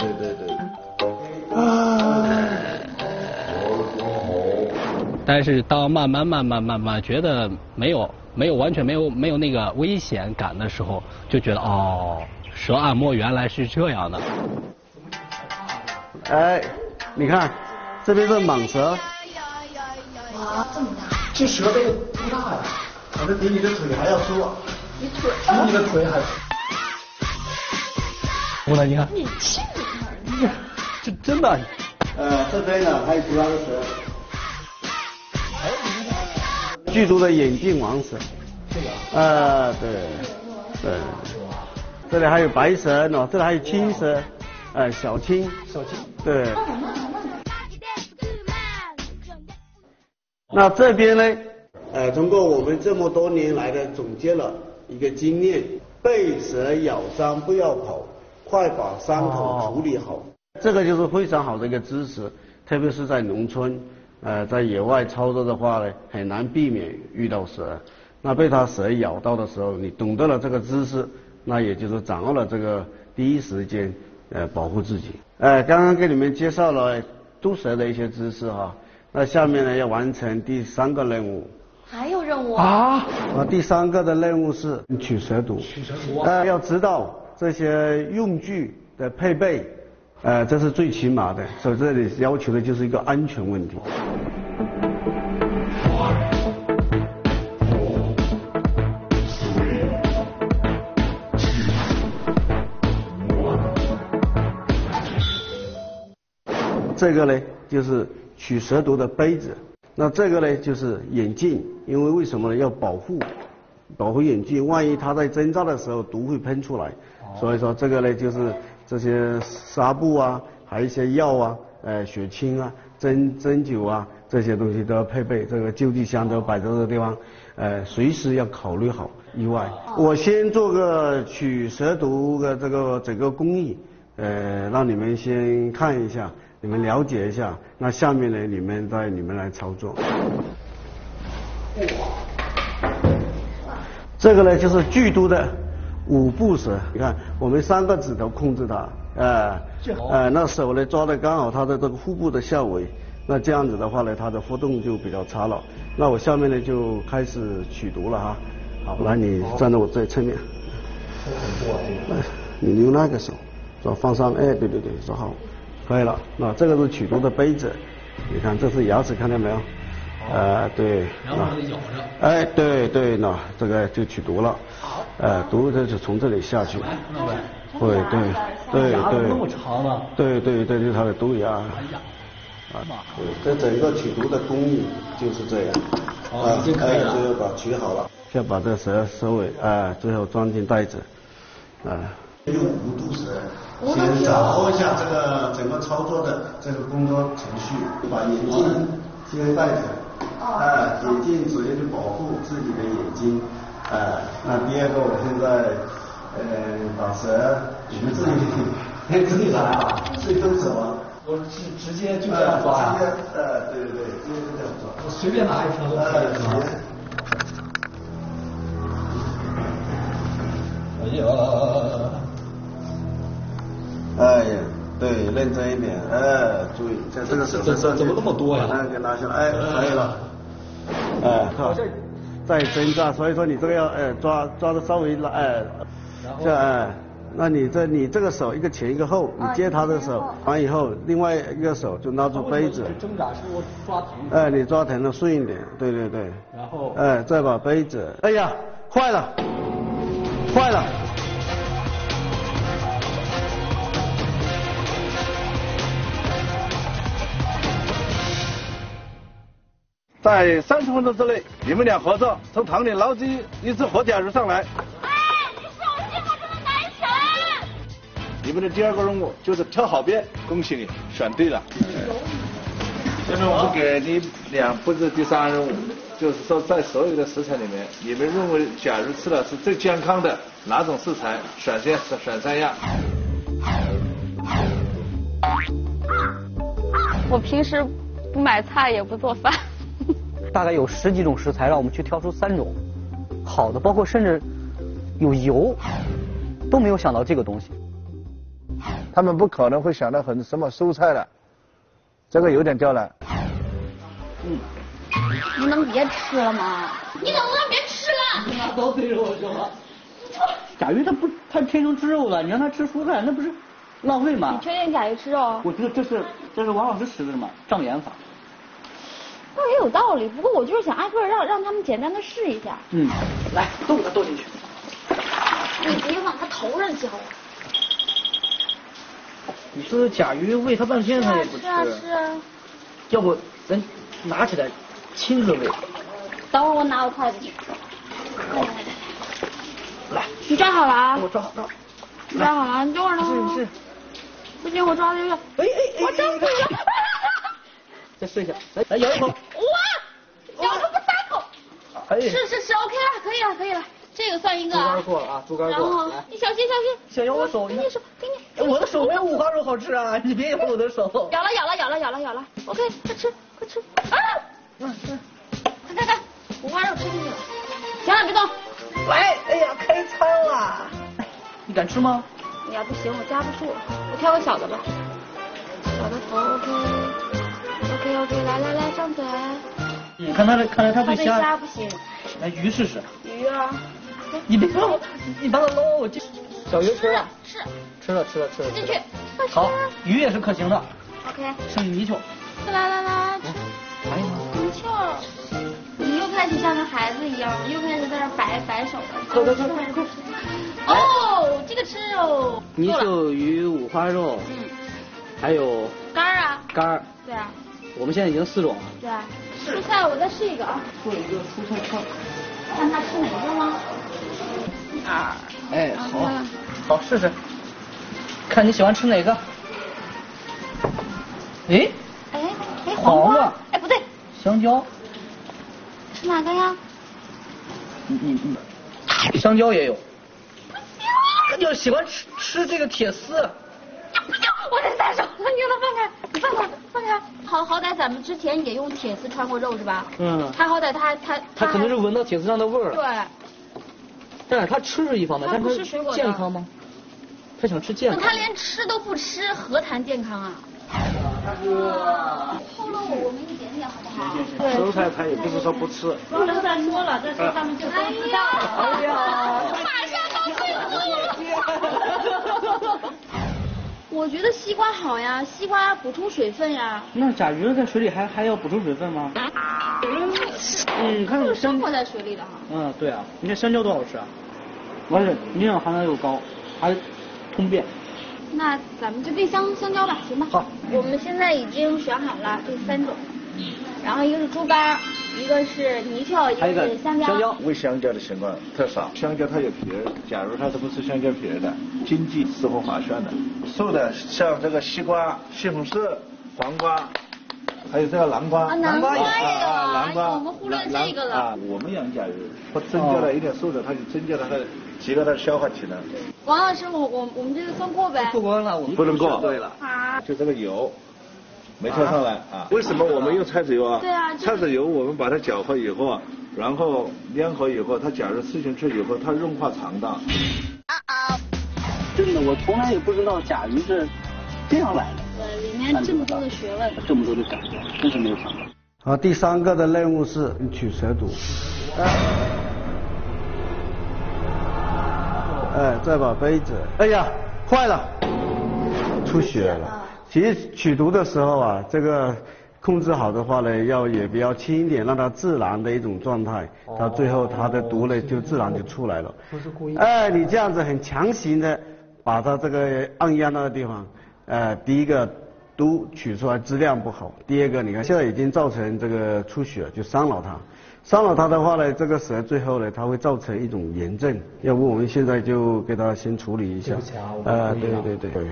但是当慢慢觉得没有完全没有那个危险感的时候，就觉得蛇按摩原来是这样的。 哎，你看这边是蟒蛇。 哇，这么大！这蛇这个多大呀？反正比你的腿还要粗啊！比你的腿还粗。 吴楠，你看。 你去哪儿？ 这真的。 这边呢还有其他的蛇。剧毒的眼镜王蛇， 这个对，这里还有白蛇呢，这里还有青蛇，小青，对。那这边呢，通过我们这么多年来的总结了一个经验，被蛇咬伤不要跑，快把伤口处理好，这个就是非常好的一个知识，特别是在农村。在野外操作的话呢，很难避免遇到蛇。那被它蛇咬到的时候，你懂得了这个知识，那也就是掌握了这个第一时间保护自己。刚刚给你们介绍了毒蛇的一些知识哈，那下面呢要完成第3个任务， 还有任务啊？第3个的任务是取蛇毒。 取蛇毒要知道这些用具的配备，这是最起码的。所以这里要求的就是一个安全问题。这个呢就是取蛇毒的杯子，那这个呢就是眼镜，因为什么呢？要保护眼镜，万一它在针扎的时候毒会喷出来，所以说这个呢就是这些纱布啊，还有一些药啊，血清啊、针灸啊这些东西都要配备，这个救济箱都摆在这个地方，随时要考虑好意外。我先做个取蛇毒的这个整个工艺，让你们先看一下。你们了解一下，那下面呢，你们来操作。这个呢就是剧毒的5步蛇，你看我们3个指头控制它，那手呢抓的刚好它的这个腹部的下围，那这样子的话呢，它的活动就比较差了。那我下面呢就开始取毒了哈。好，来你站在我这侧面，来你用那个手，抓放上，对，抓好。可以了，那这个是取毒的杯子，你看这是牙齿，看到没有？对。然后咬着。对，那这个就取毒了。好。毒这就从这里下去。对。 那么长了。 对，就是它的毒牙。这整个取毒的工艺就是这样。 已经可以了。 最后把取好了，先把这蛇收尾，最后装进袋子，用无毒蛇。先掌握一下这个整个操作的这个工作程序，把眼镜先戴着，眼镜首先就保护自己的眼睛，那第2个我现在把蛇你们自己来啊，自己动手啊， 我直接就这样抓呀？ 对，直接就这样抓， 我随便拿一条都可以吗？ 哎呀，对，认真一点，注意，在这个手上怎么那么多呀？ 给拿下来，可以了，好，再针扎，所以说你这个要抓的稍微这那你这个手一个前一个后，你接他的手，完以后另外一个手就拿住杯子， 挣扎是我抓疼， 你抓疼的顺一点，对， 然后再把杯子，哎呀，坏了。 在30分钟之内，你们俩合作从塘里捞出一只活甲鱼上来。 你小心我这个男神！ 你们的第2个任务就是挑好边，恭喜你选对了。下面我们给你俩布置第3任务，就是说在所有的食材里面，你们认为甲鱼吃的是最健康的哪种食材？选3样。 我平时不买菜也不做饭。 大概有10几种食材，让我们去挑出3种好的，包括甚至有油，都没有想到这个东西。 他们不可能会想到什么蔬菜了，这个有点刁难。 你能别吃了吗？你能不能别吃了？ 你拿刀对着我说话。甲鱼它天生吃肉了，你让它吃蔬菜，那不是浪费吗？ 你确定甲鱼吃肉？ 我觉得这是王老师使的什么障眼法。 倒也有道理，不过我就是想挨个让他们简单的试一下。 来，都给它剁进去。 你别往他头上浇。 你说甲鱼喂它半天它也不吃。 是啊。 要不咱拿起来亲自喂。 等会儿我拿我筷子去。 来。 你抓好了啊？ 我抓好了。 你抓好了，你等会儿呢。 是。 不行，我抓的有点。我真不了。 再试一下，来咬一口。 哇，咬了个大口。是 OK 了，可以了，这个算一个啊。 猪肝过了啊，猪肝过了。 然后你小心。 想咬我手？ 给你手，给你。我的手没有五花肉好吃啊！你别咬我的手。 咬了。OK， 快吃。啊！看，五花肉吃进去了。行了，别动。 来，哎呀，开餐了。你敢吃吗？ 呀，不行，我夹不住，我挑个小的吧。小的头 OK，来，张嘴。 看来他对虾不行。 来鱼试试。 鱼啊。 你别让我，你把它捞我这。小鱼吃了。吃了。 进去。 好，鱼也是可行的。 OK。 剩泥鳅。 来，吃。 哎呀妈！ 泥鳅，你又开始像个孩子一样，又开始在那摆手了。 快！ 哦，这个吃哦。 泥鳅、鱼、五花肉。还有。肝儿。 对啊。 我们现在已经4种了。 对啊。蔬菜我再试一个啊。 做一个蔬菜串。 看他吃哪个吗？ 哎，好，试试。看你喜欢吃哪个？哎，黄瓜。 哎，不对。 香蕉。 吃哪个呀？ 香蕉也有。他就喜欢吃这个铁丝。 不行，我得撒手了，你放开。好歹咱们之前也用铁丝穿过肉是吧？他好歹他可能是闻到铁丝上的味儿了。 对。 但是他吃是一方面， 他不是水果的。 健康吗？他想吃健康。 他连吃都不吃，何谈健康啊？偷了我们一点点好不好？ 对。蔬菜他也不是说不吃。 不能再说了，再说他们就都知道了。 哎呀， 马上到最后了。我觉得西瓜好呀，西瓜补充水分呀。 那甲鱼在水里还要补充水分吗？看这生活在水里的哈。 对啊，你看香蕉多好吃啊，而且营养含量又高，还通便。 那咱们就定香蕉吧，行吧？ 好， 我们现在已经选好了这3种，然后一个是猪肝，一个是泥鳅，一个是香蕉。 喂香蕉的情况特少，香蕉它有皮儿，假如它是不吃香蕉皮儿的，经济适合划算的。瘦的像这个西瓜、西红柿、黄瓜。还有这个南瓜， 南瓜也有南瓜， 我们忽略这个了。 我们养甲鱼，它增加了一点瘦的，它就增加了它的提高它的消化体能。 王老师，我们这个算过呗？ 过关了，我们不能过。 对了， 就这个油没跳上来啊？为什么我们用菜籽油啊？ 对啊， 菜籽油我们把它搅和以后，然后粘合以后，它假如吃进去以后，它润滑肠道。 真的，我从来也不知道甲鱼是这样来的。 里面这么多的学问， 这么多的感觉，真是没有想到。 好，第3个的任务是取蛇毒。再把杯子，哎呀，坏了，出血了。其实取毒的时候啊，这个控制好的话呢，也比较轻一点，让它自然的一种状态，到最后它的毒呢就自然就出来了。 不是故意。 你这样子很强行的把它这个按压那个地方。第一个毒取出来质量不好，第二个你看现在已经造成这个出血，就伤了它的话呢，这个蛇最后呢它会造成一种炎症，要不我们现在就给它先处理一下。对。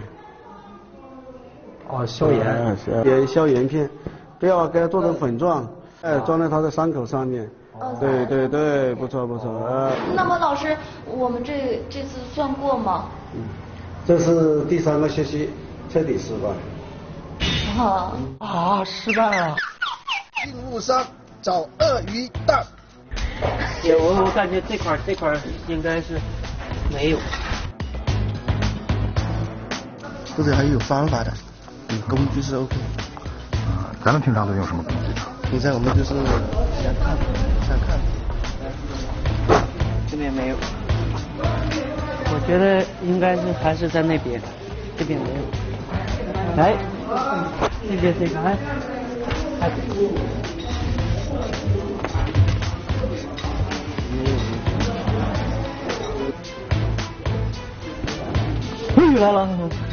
消炎。 消炎片，不要给它做成粉状，装在它的伤口上面。对，不错。 那么老师，我们这次算过吗？ 这是第3个学期。彻底失败。 失败了。 进入3找鳄鱼蛋。 我感觉这块应该是没有。 这里还有方法的，工具是 OK。 咱们平常都用什么工具？ 现在我们就是想看。 这边没有。我觉得应该是还是在那边，这边没有。来，这边这个还来了。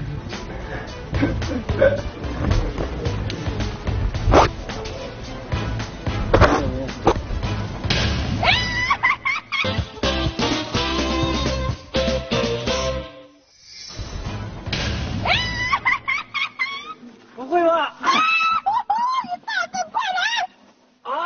不会吧？ 你大哥快来！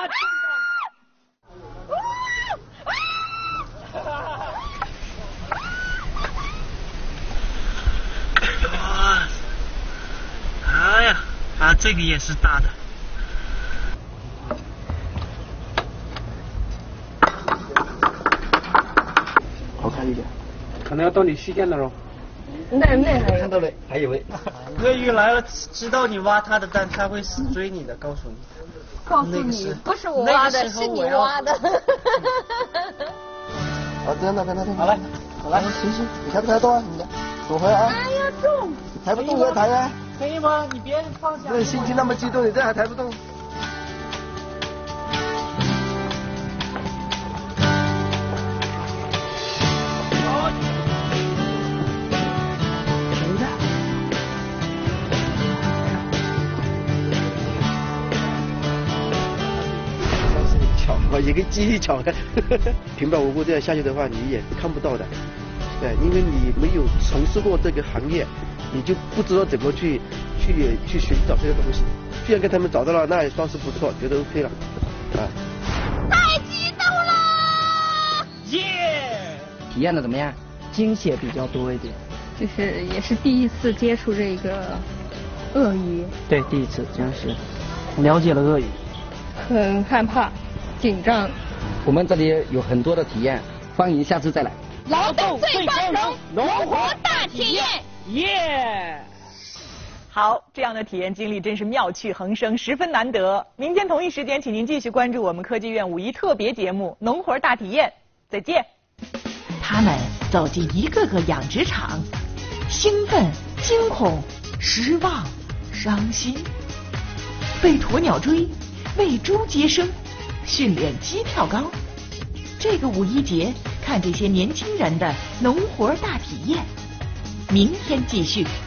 这个也是大的。 好看一点，可能要到你虚线的喽。 那还看到了，还以为。 鳄鱼来了，知道你挖它的蛋，它会死追你的，告诉你。 告诉你，不是我挖的，是你挖的。 好，等等。 好嘞， 行，你抬不抬得动啊？你躲回来啊！ 哎呀，重！ 抬不动要抬啊！ 可以吗？你别放下。 这心情那么激动，你这还抬不动？ 一个技巧的，平白无故这样下去的话，你也看不到的。对，因为你没有从事过这个行业，你就不知道怎么去寻找这些东西。既然给他们找到了，那也算是不错，觉得 OK 了。啊！ 太激动了！ 耶！体验的怎么样？ 惊险比较多一点， 就是也是第一次接触这个鳄鱼。 对，第一次真是了解了鳄鱼， 很害怕。紧张， 我们这里有很多的体验，欢迎下次再来。 劳动最光荣，农活大体验， 耶！好，这样的体验经历真是妙趣横生，十分难得。明天同一时间，请您继续关注我们科技院5·1特别节目《农活大体验》，再见。 他们走进一个个养殖场，兴奋、惊恐、失望、伤心，被鸵鸟追，喂猪接生。训练鸡跳高，这个5·1节看这些年轻人的农活大体验，明天继续。